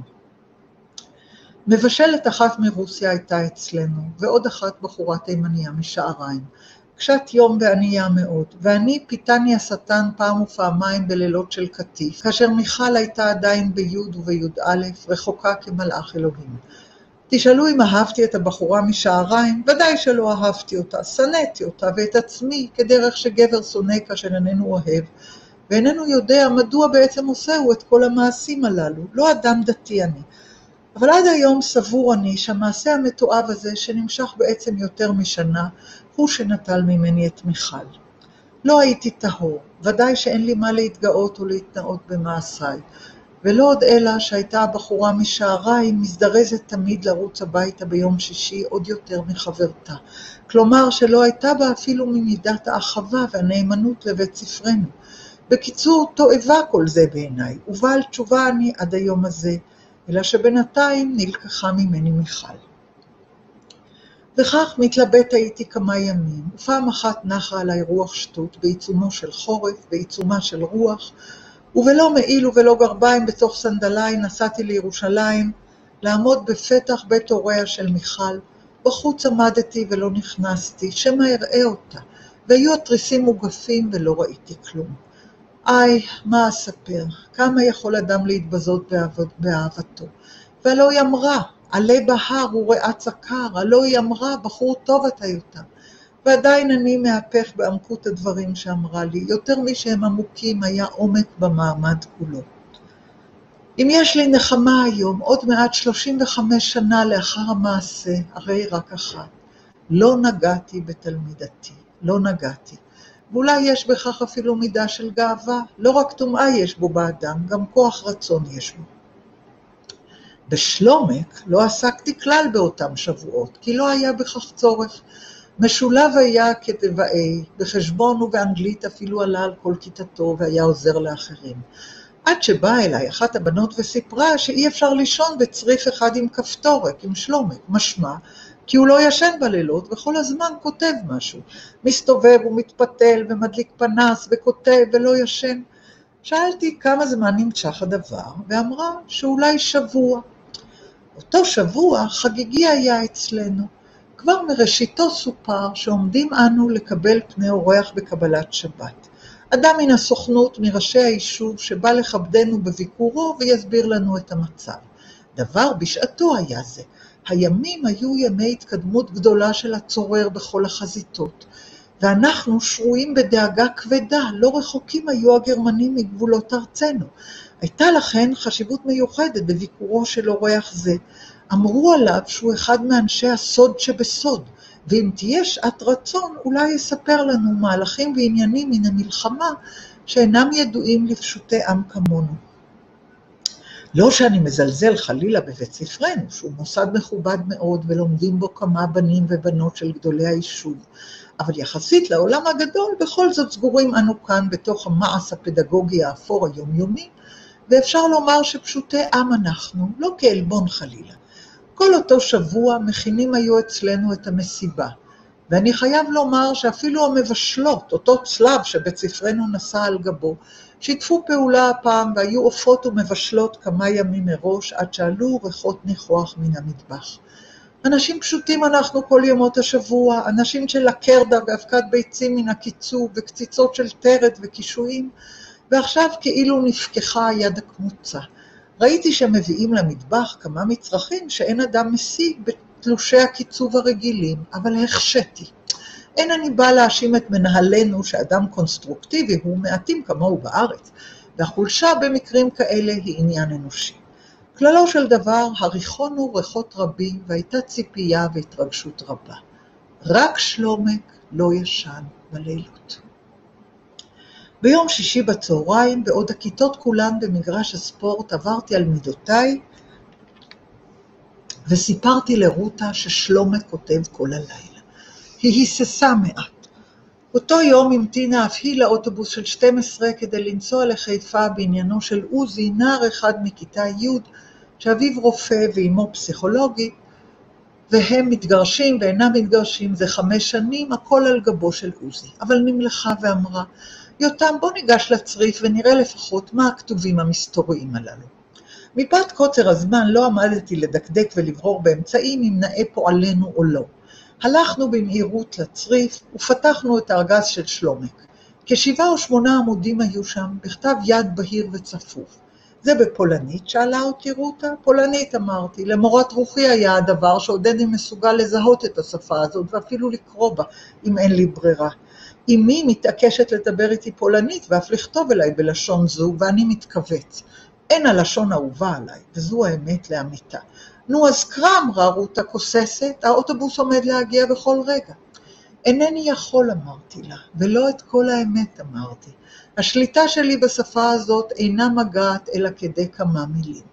מבשלת אחת מרוסיה הייתה אצלנו, ועוד אחת בחורה תימניה משעריים. קשת יום וענייה מאוד, ואני פיתני השטן פעם ופעמיים בלילות של קטיף, כאשר מיכל הייתה עדיין ביוד ובי"א, רחוקה כמלאך אלוהים. תשאלו אם אהבתי את הבחורה משעריים, ודאי שלא אהבתי אותה, שנאתי אותה ואת עצמי כדרך שגבר שונא כאשר איננו אוהב, ואיננו יודע מדוע בעצם עושהו את כל המעשים הללו, לא אדם דתי אני. אבל עד היום סבור אני שהמעשה המתועב הזה שנמשך בעצם יותר משנה, הוא שנטל ממני את מיכל. לא הייתי טהור, ודאי שאין לי מה להתגאות או להתנאות במעשיי, ולא עוד אלא שהייתה הבחורה משעריים מזדרזת תמיד לרוץ הביתה ביום שישי עוד יותר מחברתה. כלומר שלא הייתה בה אפילו ממידת האחווה והנאמנות לבית ספרנו. בקיצור, תועבה כל זה בעיניי, ובעל תשובה אני עד היום הזה, אלא שבינתיים נלקחה ממני מיכל. וכך מתלבט הייתי כמה ימים, ופעם אחת נחה עליי רוח שטות בעיצומו של חורף, בעיצומה של רוח, ובלא מעיל ובלא גרביים בתוך סנדליי נסעתי לירושלים, לעמוד בפתח בית הוריה של מיכל. בחוץ עמדתי ולא נכנסתי, שמא אראה אותה, והיו התריסים מוגפים ולא ראיתי כלום. איי, מה אספר, כמה יכול אדם להתבזות באהבתו. והלא היא אמרה, עלי בהר וראה צקר, הלא היא אמרה, בחור טוב אתה יותם. ועדיין אני מהפך בעמקות הדברים שאמרה לי, יותר משהם עמוקים היה עומק במעמד כולו. אם יש לי נחמה היום, עוד מעט 35 שנה לאחר המעשה, הרי רק אחת. לא נגעתי בתלמידתי, לא נגעתי. ואולי יש בכך אפילו מידה של גאווה, לא רק טומאה יש בו באדם, גם כוח רצון יש בו. בשלומק לא עסקתי כלל באותם שבועות, כי לא היה בכך צורך. משולב היה כטבעי, בחשבון ובאנגלית אפילו עלה על כל כיתתו והיה עוזר לאחרים. עד שבאה אליי אחת הבנות וסיפרה שאי אפשר לישון בצריף אחד עם כפתורק, עם שלומק, משמע, כי הוא לא ישן בלילות וכל הזמן כותב משהו. מסתובב ומתפתל ומדליק פנס וכותב ולא ישן. שאלתי כמה זמן נמשך הדבר, ואמרה שאולי שבוע. אותו שבוע חגיגי היה אצלנו. כבר מראשיתו סופר שעומדים אנו לקבל פני אורח בקבלת שבת. אדם מן הסוכנות מראשי היישוב שבא לכבדנו בביקורו ויסביר לנו את המצב. דבר בשעתו היה זה. הימים היו ימי התקדמות גדולה של הצורר בכל החזיתות. ואנחנו שרויים בדאגה כבדה, לא רחוקים היו הגרמנים מגבולות ארצנו. הייתה לכן חשיבות מיוחדת בביקורו של אורח זה. אמרו עליו שהוא אחד מאנשי הסוד שבסוד, ואם תהיה שעת רצון אולי יספר לנו מהלכים ועניינים מן המלחמה שאינם ידועים לפשוטי עם כמונו. לא שאני מזלזל חלילה בבית ספרנו, שהוא מוסד מכובד מאוד ולומדים בו כמה בנים ובנות של גדולי היישוב, אבל יחסית לעולם הגדול בכל זאת סגורים אנו כאן בתוך המעש הפדגוגי האפור היומיומי, ואפשר לומר שפשוטי עם אנחנו, לא כאלבון חלילה. כל אותו שבוע מכינים היו אצלנו את המסיבה, ואני חייב לומר שאפילו המבשלות, אותו צלב שבית ספרנו נשא על גבו, שיתפו פעולה הפעם והיו עופות ומבשלות כמה ימים מראש עד שעלו ריחות ניחוח מן המטבח. אנשים פשוטים אנחנו כל ימות השבוע, אנשים של הקרדה ואבקת ביצים מן הקיצור וקציצות של טרת וקישואים, ועכשיו כאילו נפקחה היד הקמוצה. ראיתי שמביאים למטבח כמה מצרכים שאין אדם משיג בתלושי הקיצוב הרגילים, אבל החשתי. אין אני בא להאשים את מנהלנו שאדם קונסטרוקטיבי הוא מעטים כמוהו בארץ, והחולשה במקרים כאלה היא עניין אנושי. כללו של דבר, הריחונו ריחות רבים והייתה ציפייה והתרגשות רבה. רק שלומק לא ישן בלילות. ביום שישי בצהריים, בעוד הכיתות כולן במגרש הספורט, עברתי על מידותיי וסיפרתי לרותה ששלומק כותב כל הלילה. היא היססה מעט. אותו יום המתינה אף היא לאוטובוס של 12 כדי לנסוע לחיפה בעניינו של עוזי, נער אחד מכיתה י' שאביו רופא ואימו פסיכולוגית, והם מתגרשים ואינם מתגרשים, זה 5 שנים, הכל על גבו של עוזי. אבל נמלכה ואמרה, יותם, בוא ניגש לצריף ונראה לפחות מה הכתובים המסתוריים הללו. מפאת קוצר הזמן לא עמדתי לדקדק ולברור באמצעים אם נאה פועלנו או לא. הלכנו במהירות לצריף ופתחנו את הארגז של שלומק. כ7 או 8 עמודים היו שם, בכתב יד בהיר וצפוף. זה בפולנית, שאלה אותי רותה. פולנית אמרתי, למורת רוחי היה הדבר שעודני מסוגל לזהות את השפה הזאת ואפילו לקרוא בה, אם אין לי ברירה. אמי מתעקשת לדבר איתי פולנית ואף לכתוב אליי בלשון זו, ואני מתכווץ. אין הלשון אהובה עליי, וזו האמת לאמיתה. נו, אז קרא, אמרה רותה כוססת, האוטובוס עומד להגיע בכל רגע. אינני יכול, אמרתי לה, ולא את כל האמת, אמרתי. השליטה שלי בשפה הזאת אינה מגעת אלא כדי כמה מילים.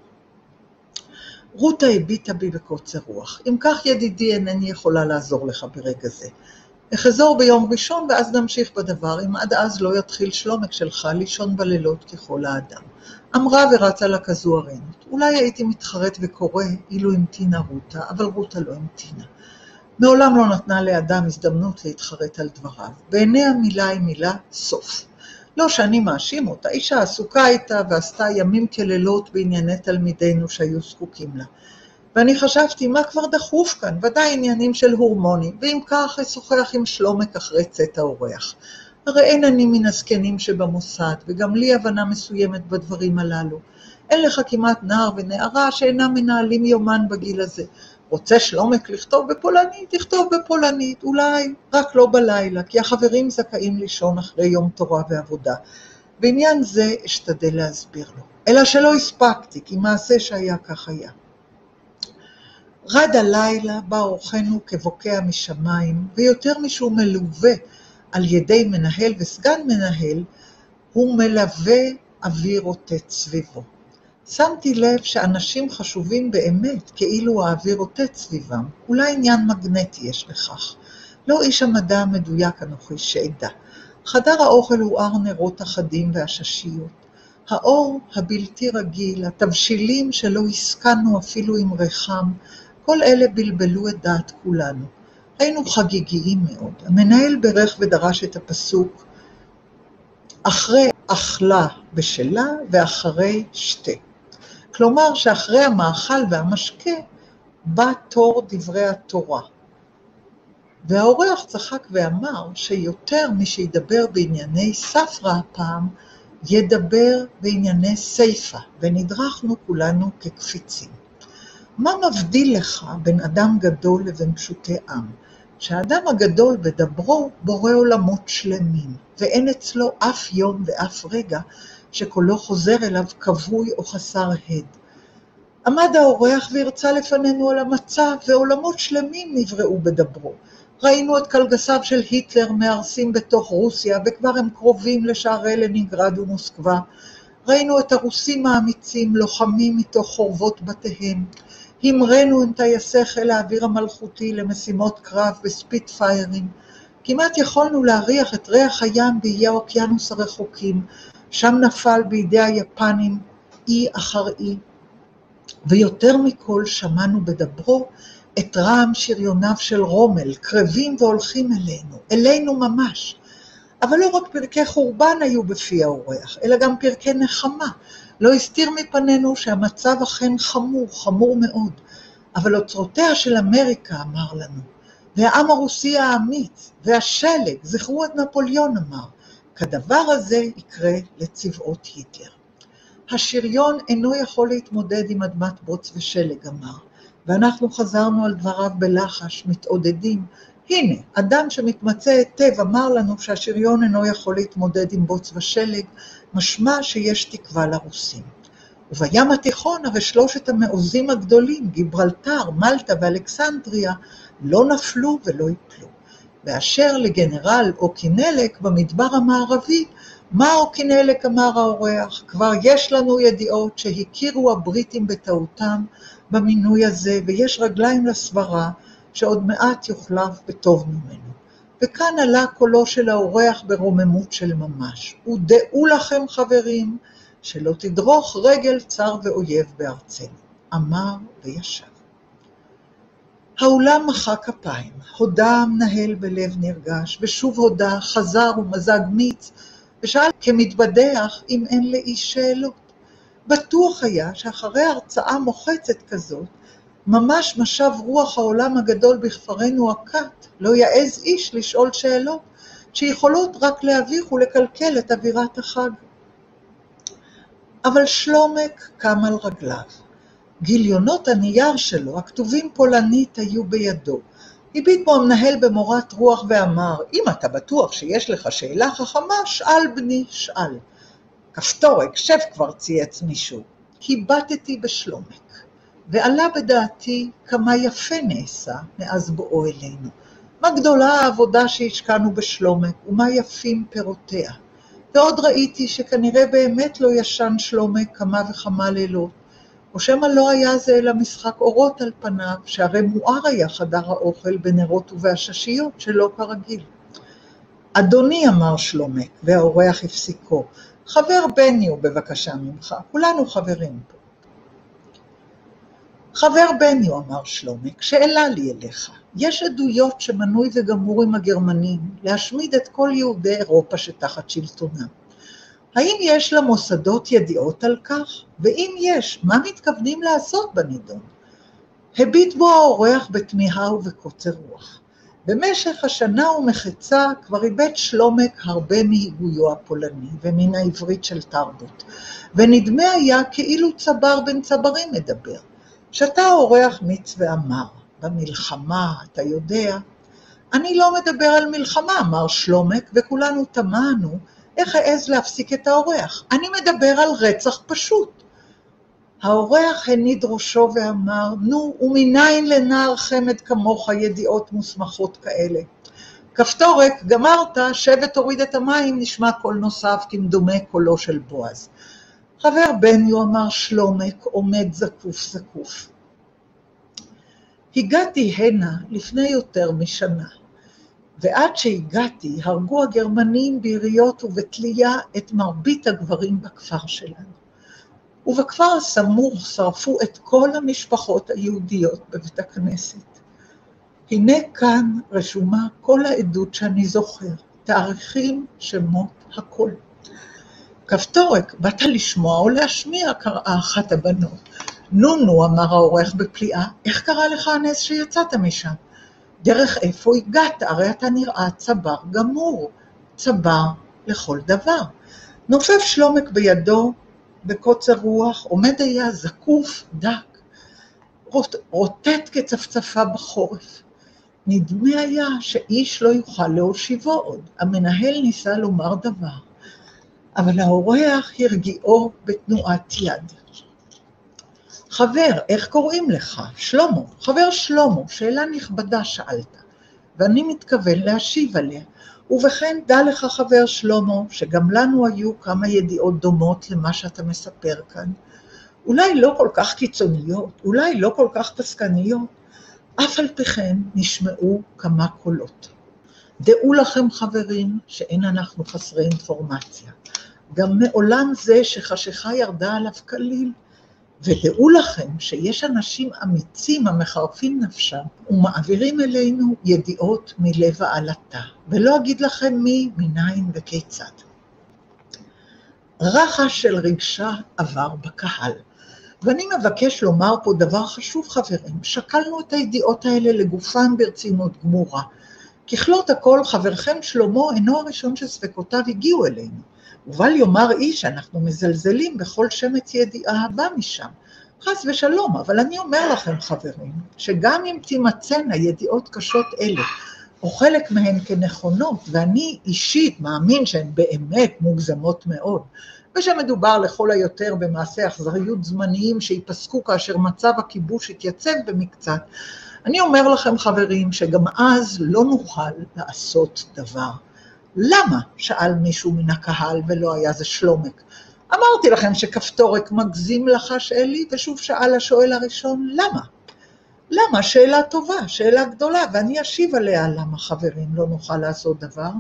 רותה הביטה בי בקוצר רוח. אם כך ידידי, אינני יכולה לעזור לך ברגע זה. אחזור ביום ראשון ואז נמשיך בדבר, אם עד אז לא יתחיל שלומק שלך לישון בלילות ככל האדם. אמרה ורצה לה כזו הרנות. אולי הייתי מתחרט וקורא אילו המתינה רותה, אבל רותה לא המתינה. מעולם לא נתנה לאדם הזדמנות להתחרט על דבריו. בעיני המילה היא מילה סוף. לא שאני מאשים אותה, אישה עסוקה איתה ועשתה ימים כלילות בענייני תלמידינו שהיו זקוקים לה. ואני חשבתי, מה כבר דחוף כאן? ודאי עניינים של הורמונים, ואם כך אשוחח עם שלומק אחרי צאת האורח. הרי אין אני מן הזקנים שבמוסד, וגם לי הבנה מסוימת בדברים הללו. אין לך כמעט נער ונערה שאינם מנהלים יומן בגיל הזה. רוצה שלומק לכתוב בפולנית? תכתוב בפולנית, אולי רק לא בלילה, כי החברים זכאים לישון אחרי יום תורה ועבודה. בעניין זה אשתדל להסביר לו. אלא שלא הספקתי, כי מעשה שהיה כך היה. רד הלילה בא אורחנו כבוקע משמיים, ויותר משהו מלווה על ידי מנהל וסגן מנהל, הוא מלווה אוויר רוטט סביבו. שמתי לב שאנשים חשובים באמת כאילו האוויר רוטט סביבם, אולי עניין מגנטי יש לכך. לא איש המדע המדויק אנוכי שעדה. חדר האוכל הוא אר נרות אחדים והששיות. האור הבלתי רגיל, התבשילים שלא הסכנו אפילו עם ריחם, כל אלה בלבלו את דעת כולנו. היינו חגיגיים מאוד. המנהל ברך ודרש את הפסוק, אחרי אכלה בשלה ואחרי שתה. כלומר שאחרי המאכל והמשקה בא תור דברי התורה. והאורח צחק ואמר שיותר משידבר בענייני ספרה הפעם, ידבר בענייני סייפה, ונדרכנו כולנו כקפיצים. מה מבדיל לך בין אדם גדול לבין פשוטי עם? שהאדם הגדול בדברו בורא עולמות שלמים, ואין אצלו אף יום ואף רגע שקולו חוזר אליו כבוי או חסר הד. עמד האורח והרצה לפנינו על המצב, ועולמות שלמים נבראו בדברו. ראינו את קלגסיו של היטלר מארסים בתוך רוסיה, וכבר הם קרובים לשערי לנינגרד ומוסקבה. ראינו את הרוסים האמיצים לוחמים מתוך חורבות בתיהם. המרנו עם טייסי חיל האוויר המלכותי למשימות קרב בספיט פיירים. כמעט יכולנו להריח את ריח הים באיי האוקיינוס הרחוקים. שם נפל בידי היפנים אי אחר אי. ויותר מכל שמענו בדברו את רעם שריוניו של רומל, קרבים והולכים אלינו ממש. אבל לא רק פרקי חורבן היו בפי האורח, אלא גם פרקי נחמה. לא הסתיר מפנינו שהמצב אכן חמור, חמור מאוד. אבל אוצרותיה של אמריקה, אמר לנו, והעם הרוסי האמיץ, והשלג, זכרו את נפוליאון אמר, כדבר הזה יקרה לצבאות היטלר. השריון אינו יכול להתמודד עם אדמת בוץ ושלג, אמר, ואנחנו חזרנו על דבריו בלחש, מתעודדים. הנה, אדם שמתמצא היטב אמר לנו שהשריון אינו יכול להתמודד עם בוץ ושלג, משמע שיש תקווה לרוסים. ובים התיכון הרי שלושת המעוזים הגדולים, גיברלטר, מלטה ואלכסנדריה, לא נפלו ולא יפלו. באשר לגנרל אוקינלק במדבר המערבי, מה אוקינלק אמר האורח? כבר יש לנו ידיעות שהכירו הבריטים בטעותם במינוי הזה, ויש רגליים לסברה שעוד מעט יוחלף בטוב ממנו. וכאן עלה קולו של האורח ברוממות של ממש. ודעו לכם חברים, שלא תדרוך רגל צר ואויב בארצנו. אמר וישב. האולם מחא כפיים, הודה המנהל בלב נרגש, ושוב הודה, חזר ומזג מיץ, ושאל כמתבדח אם אין לאיש שאלות. בטוח היה שאחרי הרצאה מוחצת כזאת, ממש משב רוח העולם הגדול בכפרנו הכת, לא יעז איש לשאול שאלות, שיכולות רק להביך ולקלקל את אווירת החג. אבל שלומק קם על רגליו. גיליונות הנייר שלו, הכתובים פולנית, היו בידו. הביט בו המנהל במורת רוח ואמר, אם אתה בטוח שיש לך שאלה חכמה, שאל בני, שאל. כפתורק, שב כבר צייץ מישהו. הבטתי בשלומק, ועלה בדעתי כמה יפה נעשה מאז בואו אלינו. מה גדולה העבודה שהשקענו בשלומק, ומה יפים פירותיה. ועוד ראיתי שכנראה באמת לא ישן שלומק כמה וכמה לילות, או שמה לא היה זה אלא משחק אורות על פניו, שהרי מואר היה חדר האוכל בנרות ובעששיות שלא כרגיל. אדוני, אמר שלומק, והאורח הפסיקו, חבר בניו בבקשה ממך, כולנו חברים פה. חבר בניו, אמר שלומק, שאלה לי אליך, יש עדויות שמנוי וגמור עם הגרמנים להשמיד את כל יהודי אירופה שתחת שלטונם. האם יש למוסדות ידיעות על כך? ואם יש, מה מתכוונים לעשות בנידון? הביט בו האורח בתמיהה ובקוצר רוח. במשך השנה ומחצה כבר איבד שלומק הרבה מהיגויו הפולני ומן העברית של תרבות, ונדמה היה כאילו צבר בין צברים מדבר. שתה האורח מיץ ואמר, במלחמה, אתה יודע, אני לא מדבר על מלחמה, אמר שלומק, וכולנו תמהנו, איך העז להפסיק את האורח? אני מדבר על רצח פשוט. האורח הניד ראשו ואמר, נו, ומניין לנער חמד כמוך ידיעות מוסמכות כאלה? כפתורק, גמרת, שב ותוריד את המים, נשמע קול נוסף כמדומה קולו של בועז. חבר בניו, אמר שלומק, עומד זקוף זקוף. הגעתי הנה לפני יותר משנה. ועד שהגעתי, הרגו הגרמנים ביריות ובתלייה את מרבית הגברים בכפר שלנו. ובכפר הסמוך שרפו את כל המשפחות היהודיות בבית הכנסת. הנה כאן רשומה כל העדות שאני זוכר, תאריכים, שמות, הכל. כפתורק, באת לשמוע או להשמיע, קראה אחת הבנות. נו, אמר האורח בפליאה, איך קרה לך הנס שיצאת משם? דרך איפה הגעת? הרי אתה נראה צבר גמור, צבר לכל דבר. נופף שלומק בידו בקוצר רוח, עומד היה זקוף דק, רוטט כצפצפה בחורף. נדמה היה שאיש לא יוכל להושיבו עוד. המנהל ניסה לומר דבר, אבל האורח הרגיעו בתנועת יד. חבר, איך קוראים לך? שלמה, חבר שלמה, שאלה נכבדה שאלת, ואני מתכוון להשיב עליה. ובכן, דע לך חבר שלמה, שגם לנו היו כמה ידיעות דומות למה שאתה מספר כאן. אולי לא כל כך קיצוניות, אולי לא כל כך פסקניות, אף על פי כן נשמעו כמה קולות. דעו לכם חברים שאין אנחנו חסרי אינפורמציה. גם מעולם זה שחשיכה ירדה עליו כליל, ודעו לכם שיש אנשים אמיצים המחרפים נפשם ומעבירים אלינו ידיעות מלב העלתה, ולא אגיד לכם מי, מניין וכיצד. רחש של רגשה עבר בקהל, ואני מבקש לומר פה דבר חשוב חברים, שקלנו את הידיעות האלה לגופן ברצינות גמורה. ככלות הכל חברכם שלמה אינו הראשון שספקותיו הגיעו אלינו, ובל יאמר איש שאנחנו מזלזלים בכל שמץ ידיעה הבא משם, חס ושלום, אבל אני אומר לכם חברים, שגם אם תימצאנה ידיעות קשות אלה, או חלק מהן כנכונות, ואני אישית מאמין שהן באמת מוגזמות מאוד, ושמדובר לכל היותר במעשה אכזריות זמניים שיפסקו כאשר מצב הכיבוש יתייצב במקצת, אני אומר לכם חברים שגם אז לא נוכל לעשות דבר. למה? שאל מישהו מן הקהל ולא היה זה שלומק. אמרתי לכם שכפתורק מגזים לחש אלי, ושוב שאל השואל הראשון, למה? למה? שאלה טובה, שאלה גדולה, ואני אשיב עליה למה חברים לא נוכל לעשות דבר.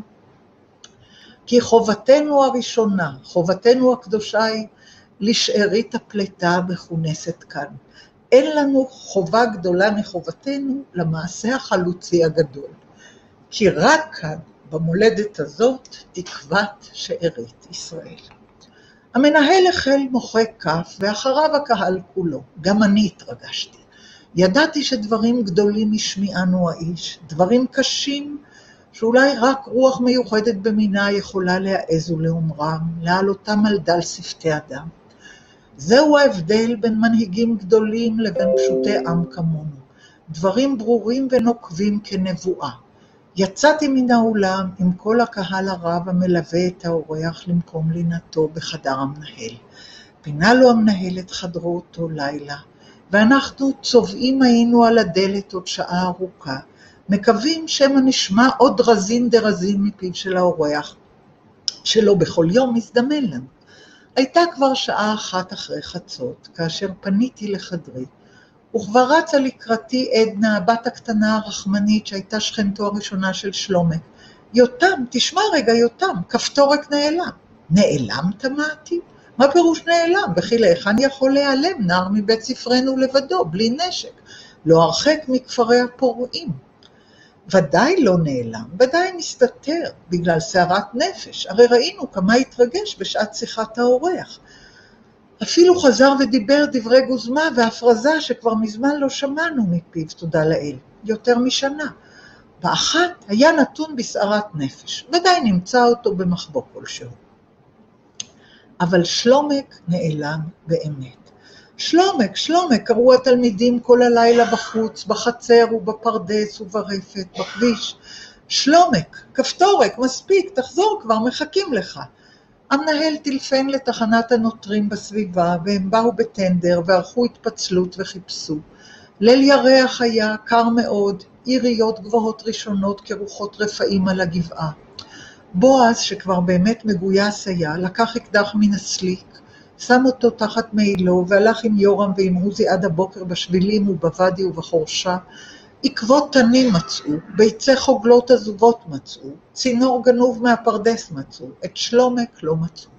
כי חובתנו הראשונה, חובתנו הקדושה היא לשארית הפלטה מכונסת כאן. אין לנו חובה גדולה מחובתנו למעשה החלוצי הגדול. כי רק כאן, במולדת הזאת, תקוות שארית ישראל. המנהל החל מוחא כף, ואחריו הקהל כולו. גם אני התרגשתי. ידעתי שדברים גדולים משמיענו האיש, דברים קשים, שאולי רק רוח מיוחדת במינה יכולה להעז ולאומרם, להעלותם על דל שפתי אדם. זהו ההבדל בין מנהיגים גדולים לבין פשוטי עם כמונו. דברים ברורים ונוקבים כנבואה. יצאתי מן האולם עם כל הקהל הרב המלווה את האורח למקום לינתו בחדר המנהל. פינה לו המנהל את חדרו אותו לילה, ואנחנו צובעים היינו על הדלת עוד שעה ארוכה, מקווים שמא נשמע עוד רזין דרזין מפיו של האורח, שלא בכל יום מזדמן לנו. הייתה כבר שעה אחת אחרי חצות, כאשר פניתי לחדרי, וכבר רצה לקראתי עדנה, הבת הקטנה הרחמנית שהייתה שכנתו הראשונה של שלומק. יותם, תשמע רגע יותם, כפתורק נעלם. נעלם תמעתי? מה פירוש נעלם? וכי להיכן יכול להיעלם נער מבית ספרנו לבדו, בלי נשק, לא הרחק מכפרי הפורעים. ודאי לא נעלם, ודאי מסתתר, בגלל שערת נפש, הרי ראינו כמה התרגש בשעת שיחת האורח. אפילו חזר ודיבר דברי גוזמה והפרזה שכבר מזמן לא שמענו מפיו, תודה לאל, יותר משנה. באחת היה נתון בשערת נפש, ודאי נמצא אותו במחבוא כלשהו. אבל שלומק נעלם באמת. שלומק, שלומק, קראו התלמידים כל הלילה בחוץ, בחצר ובפרדס וברפת, בכביש. שלומק, כפתורק, מספיק, תחזור כבר, מחכים לך. המנהל טלפן לתחנת הנוטרים בסביבה, והם באו בטנדר וערכו התפצלות וחיפשו. ליל ירח היה, קר מאוד, עיריות גבוהות ראשונות כרוחות רפאים על הגבעה. בועז, שכבר באמת מגויס היה, לקח אקדח מן הסליק, שם אותו תחת מעילו והלך עם יורם ועם עוזי עד הבוקר בשבילים ובוואדי ובחורשה. עקבות תנים מצאו, ביצי חוגלות עזובות מצאו, צינור גנוב מהפרדס מצאו, את שלומק לא מצאו.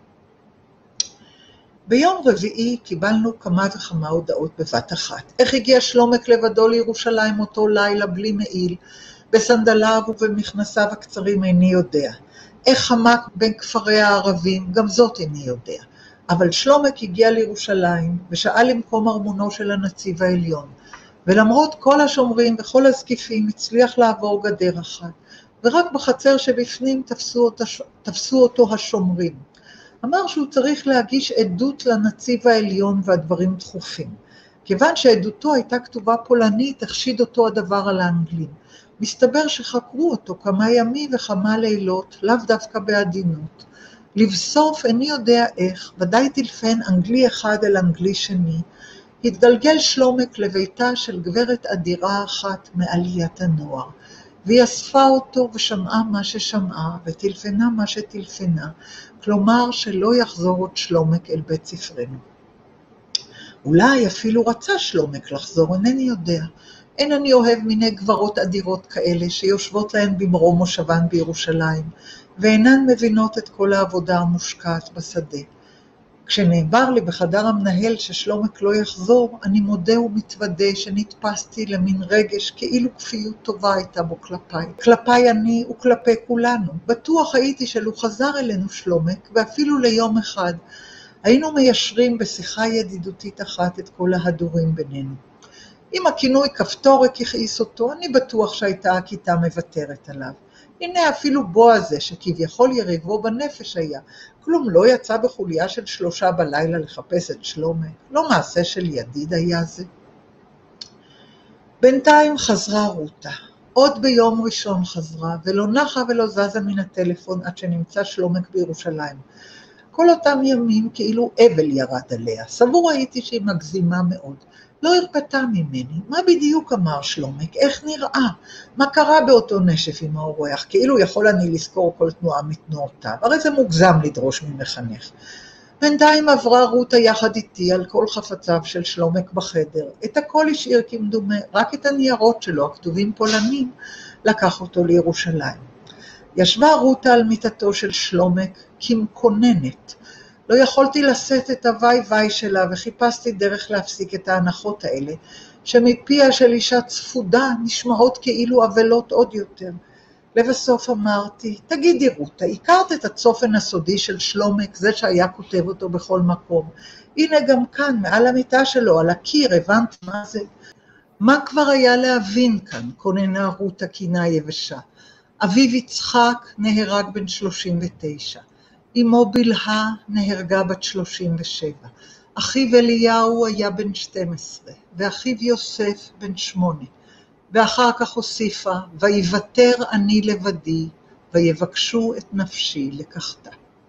ביום רביעי קיבלנו כמה וכמה הודעות בבת אחת. איך הגיע שלומק לבדו לירושלים אותו לילה בלי מעיל, בסנדליו ובמכנסיו הקצרים איני יודע. איך חמק בין כפרי הערבים, גם זאת איני יודע. אבל שלומק הגיע לירושלים ושאל למקום ארמונו של הנציב העליון. ולמרות כל השומרים וכל הזקיפים הצליח לעבור גדר אחת, ורק בחצר שבפנים תפסו אותו השומרים. אמר שהוא צריך להגיש עדות לנציב העליון והדברים דחופים. כיוון שעדותו הייתה כתובה פולנית, החשיד אותו הדבר על האנגלים. מסתבר שחקרו אותו כמה ימים וכמה לילות, לאו דווקא בעדינות. לבסוף איני יודע איך, ודאי טלפן אנגלי אחד אל אנגלי שני, התגלגל שלומק לביתה של גברת אדירה אחת מעליית הנוער, והיא אספה אותו ושמעה מה ששמעה וטלפנה מה שטלפנה, כלומר שלא יחזור עוד שלומק אל בית ספרנו. אולי אפילו רצה שלומק לחזור, אינני יודע. אין אני אוהב מיני גברות אדירות כאלה שיושבות להן במרום מושבן בירושלים, ואינן מבינות את כל העבודה המושקעת בשדה. כשנאמר לי בחדר המנהל ששלומק לא יחזור, אני מודה ומתוודה שנתפסתי למין רגש כאילו כפיות טובה הייתה בו כלפיי. כלפיי אני וכלפי כולנו. בטוח הייתי שלו חזר אלינו שלומק, ואפילו ליום אחד, היינו מיישרים בשיחה ידידותית אחת את כל ההדורים בינינו. אם הכינוי כפתורק הכעיס אותו, אני בטוח שהייתה הכיתה מוותרת עליו. הנה אפילו בועז זה שכביכול יריבו בנפש היה, כלום לא יצא בחוליה של 3 בלילה לחפש את שלומק, לא מעשה של ידיד היה זה. בינתיים חזרה רותה, עוד ביום ראשון חזרה, ולא נחה ולא זזה מן הטלפון עד שנמצא שלומק בירושלים. כל אותם ימים כאילו אבל ירד עליה, סבור הייתי שהיא מגזימה מאוד. לא הרפתה ממני, מה בדיוק אמר שלומק, איך נראה, מה קרה באותו נשף עם האורח, כאילו יכול אני לזכור כל תנועה מתנועותיו, הרי זה מוגזם לדרוש ממחנך. בינתיים עברה רותה יחד איתי על כל חפציו של שלומק בחדר, את הכל השאיר כמדומה, רק את הניירות שלו, הכתובים פולנים, לקח אותו לירושלים. ישבה רותה על מיטתו של שלומק כמקוננת, לא יכולתי לשאת את הוואי שלה וחיפשתי דרך להפסיק את ההנחות האלה, שמפיה של אישה צפודה נשמעות כאילו אבלות עוד יותר. לבסוף אמרתי, תגידי רותה, הכרת את הצופן הסודי של שלומק, זה שהיה כותב אותו בכל מקום. הנה גם כאן, מעל המיטה שלו, על הקיר, הבנת מה זה? מה כבר היה להבין כאן, כוננה רותה קינה יבשה. אביו יצחק נהרג בן 39. אמו בלהה נהרגה בת 37, אחיו אליהו היה בן 12, ואחיו יוסף בן 8, ואחר כך הוסיפה, ויוותר אני לבדי, ויבקשו את נפשי לקחתה.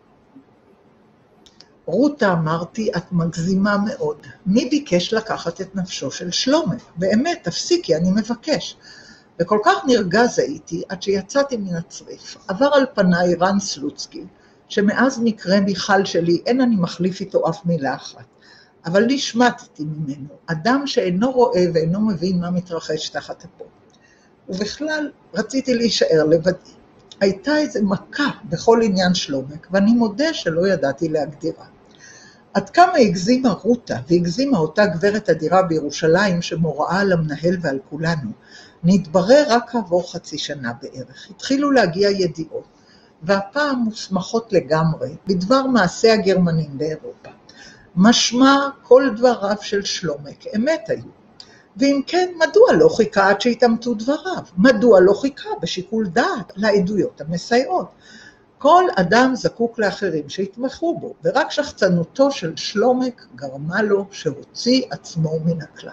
רותה, אמרתי, את מגזימה מאוד, מי ביקש לקחת את נפשו של שלומק? באמת, תפסיקי, אני מבקש. וכל כך נרגז הייתי, עד שיצאתי מן הצריף, עבר על פניי רן סלוצקי, שמאז מקרה מיכל שלי אין אני מחליף איתו אף מילה אחת. אבל נשמטתי ממנו, אדם שאינו רואה ואינו מבין מה מתרחש תחת אפו. ובכלל רציתי להישאר לבדי. הייתה איזו מכה בכל עניין שלומק, ואני מודה שלא ידעתי להגדירה. עד כמה הגזימה רותה והגזימה אותה גברת אדירה בירושלים שמוראה על המנהל ועל כולנו, נתברר רק כעבור חצי שנה בערך. התחילו להגיע ידיעות. והפעם מוסמכות לגמרי בדבר מעשי הגרמנים באירופה. משמע כל דבריו של שלומק אמת היו. ואם כן, מדוע לא חיכה עד שהתאמתו דבריו? מדוע לא חיכה בשיקול דעת לעדויות המסייעות? כל אדם זקוק לאחרים שיתמכו בו, ורק שחצנותו של שלומק גרמה לו שהוציא עצמו מן הכלל.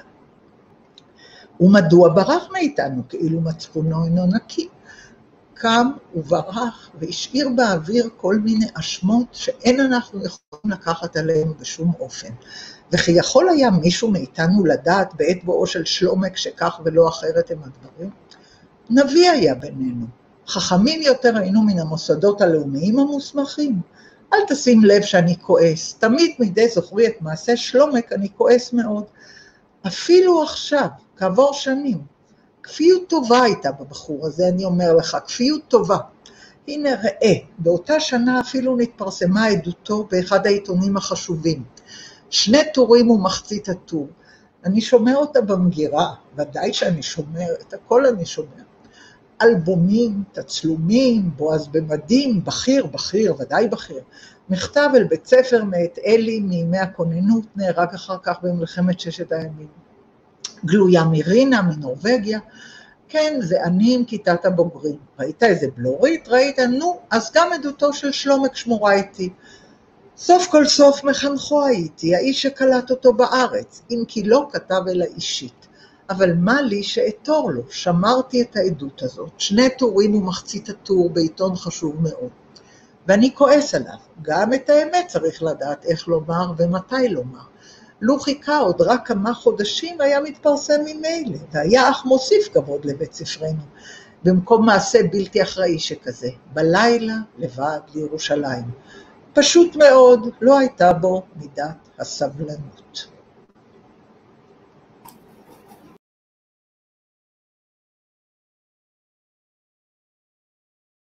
ומדוע ברח מאיתנו כאילו מצפונו אינו נקי? קם וברח והשאיר באוויר כל מיני אשמות שאין אנחנו יכולים לקחת עלינו בשום אופן. וכי יכול היה מישהו מאיתנו לדעת בעת בואו של שלומק שכך ולא אחרת הם הדברים? נביא היה בינינו. חכמים יותר היינו מן המוסדות הלאומיים המוסמכים. אל תשים לב שאני כועס. תמיד מדי זוכרי את מעשה שלומק אני כועס מאוד. אפילו עכשיו, כעבור שנים, כפיות טובה הייתה בבחור הזה, אני אומר לך, כפיות טובה. הנה ראה, באותה שנה אפילו נתפרסמה עדותו באחד העיתונים החשובים. 2 טורים ומחצית הטור. אני שומע אותה במגירה, ודאי שאני שומע, את הכל אני שומע. אלבומים, תצלומים, בועז במדים, בכיר, ודאי בכיר. מכתב אל בית ספר מאת אלי מימי הכוננות, נהרג אחר כך במלחמת 6 הימים. גלויה מרינה מנורווגיה, כן, זה אני עם כיתת הבוגרים. ראית איזה בלורית? ראית? נו, אז גם עדותו של שלומק שמורה איתי. סוף כל סוף מחנכו הייתי, האיש שקלט אותו בארץ, אם כי לא כתב אלא אישית. אבל מה לי שאתור לו? שמרתי את העדות הזאת, 2 טורים ומחצית הטור בעיתון חשוב מאוד. ואני כועס עליו, גם את האמת צריך לדעת איך לומר ומתי לומר. לו חיכה עוד רק כמה חודשים והיה מתפרסם ממילא, והיה אך מוסיף כבוד לבית ספרנו, במקום מעשה בלתי אחראי שכזה, בלילה לבד לירושלים. פשוט מאוד לא הייתה בו מידת הסבלנות.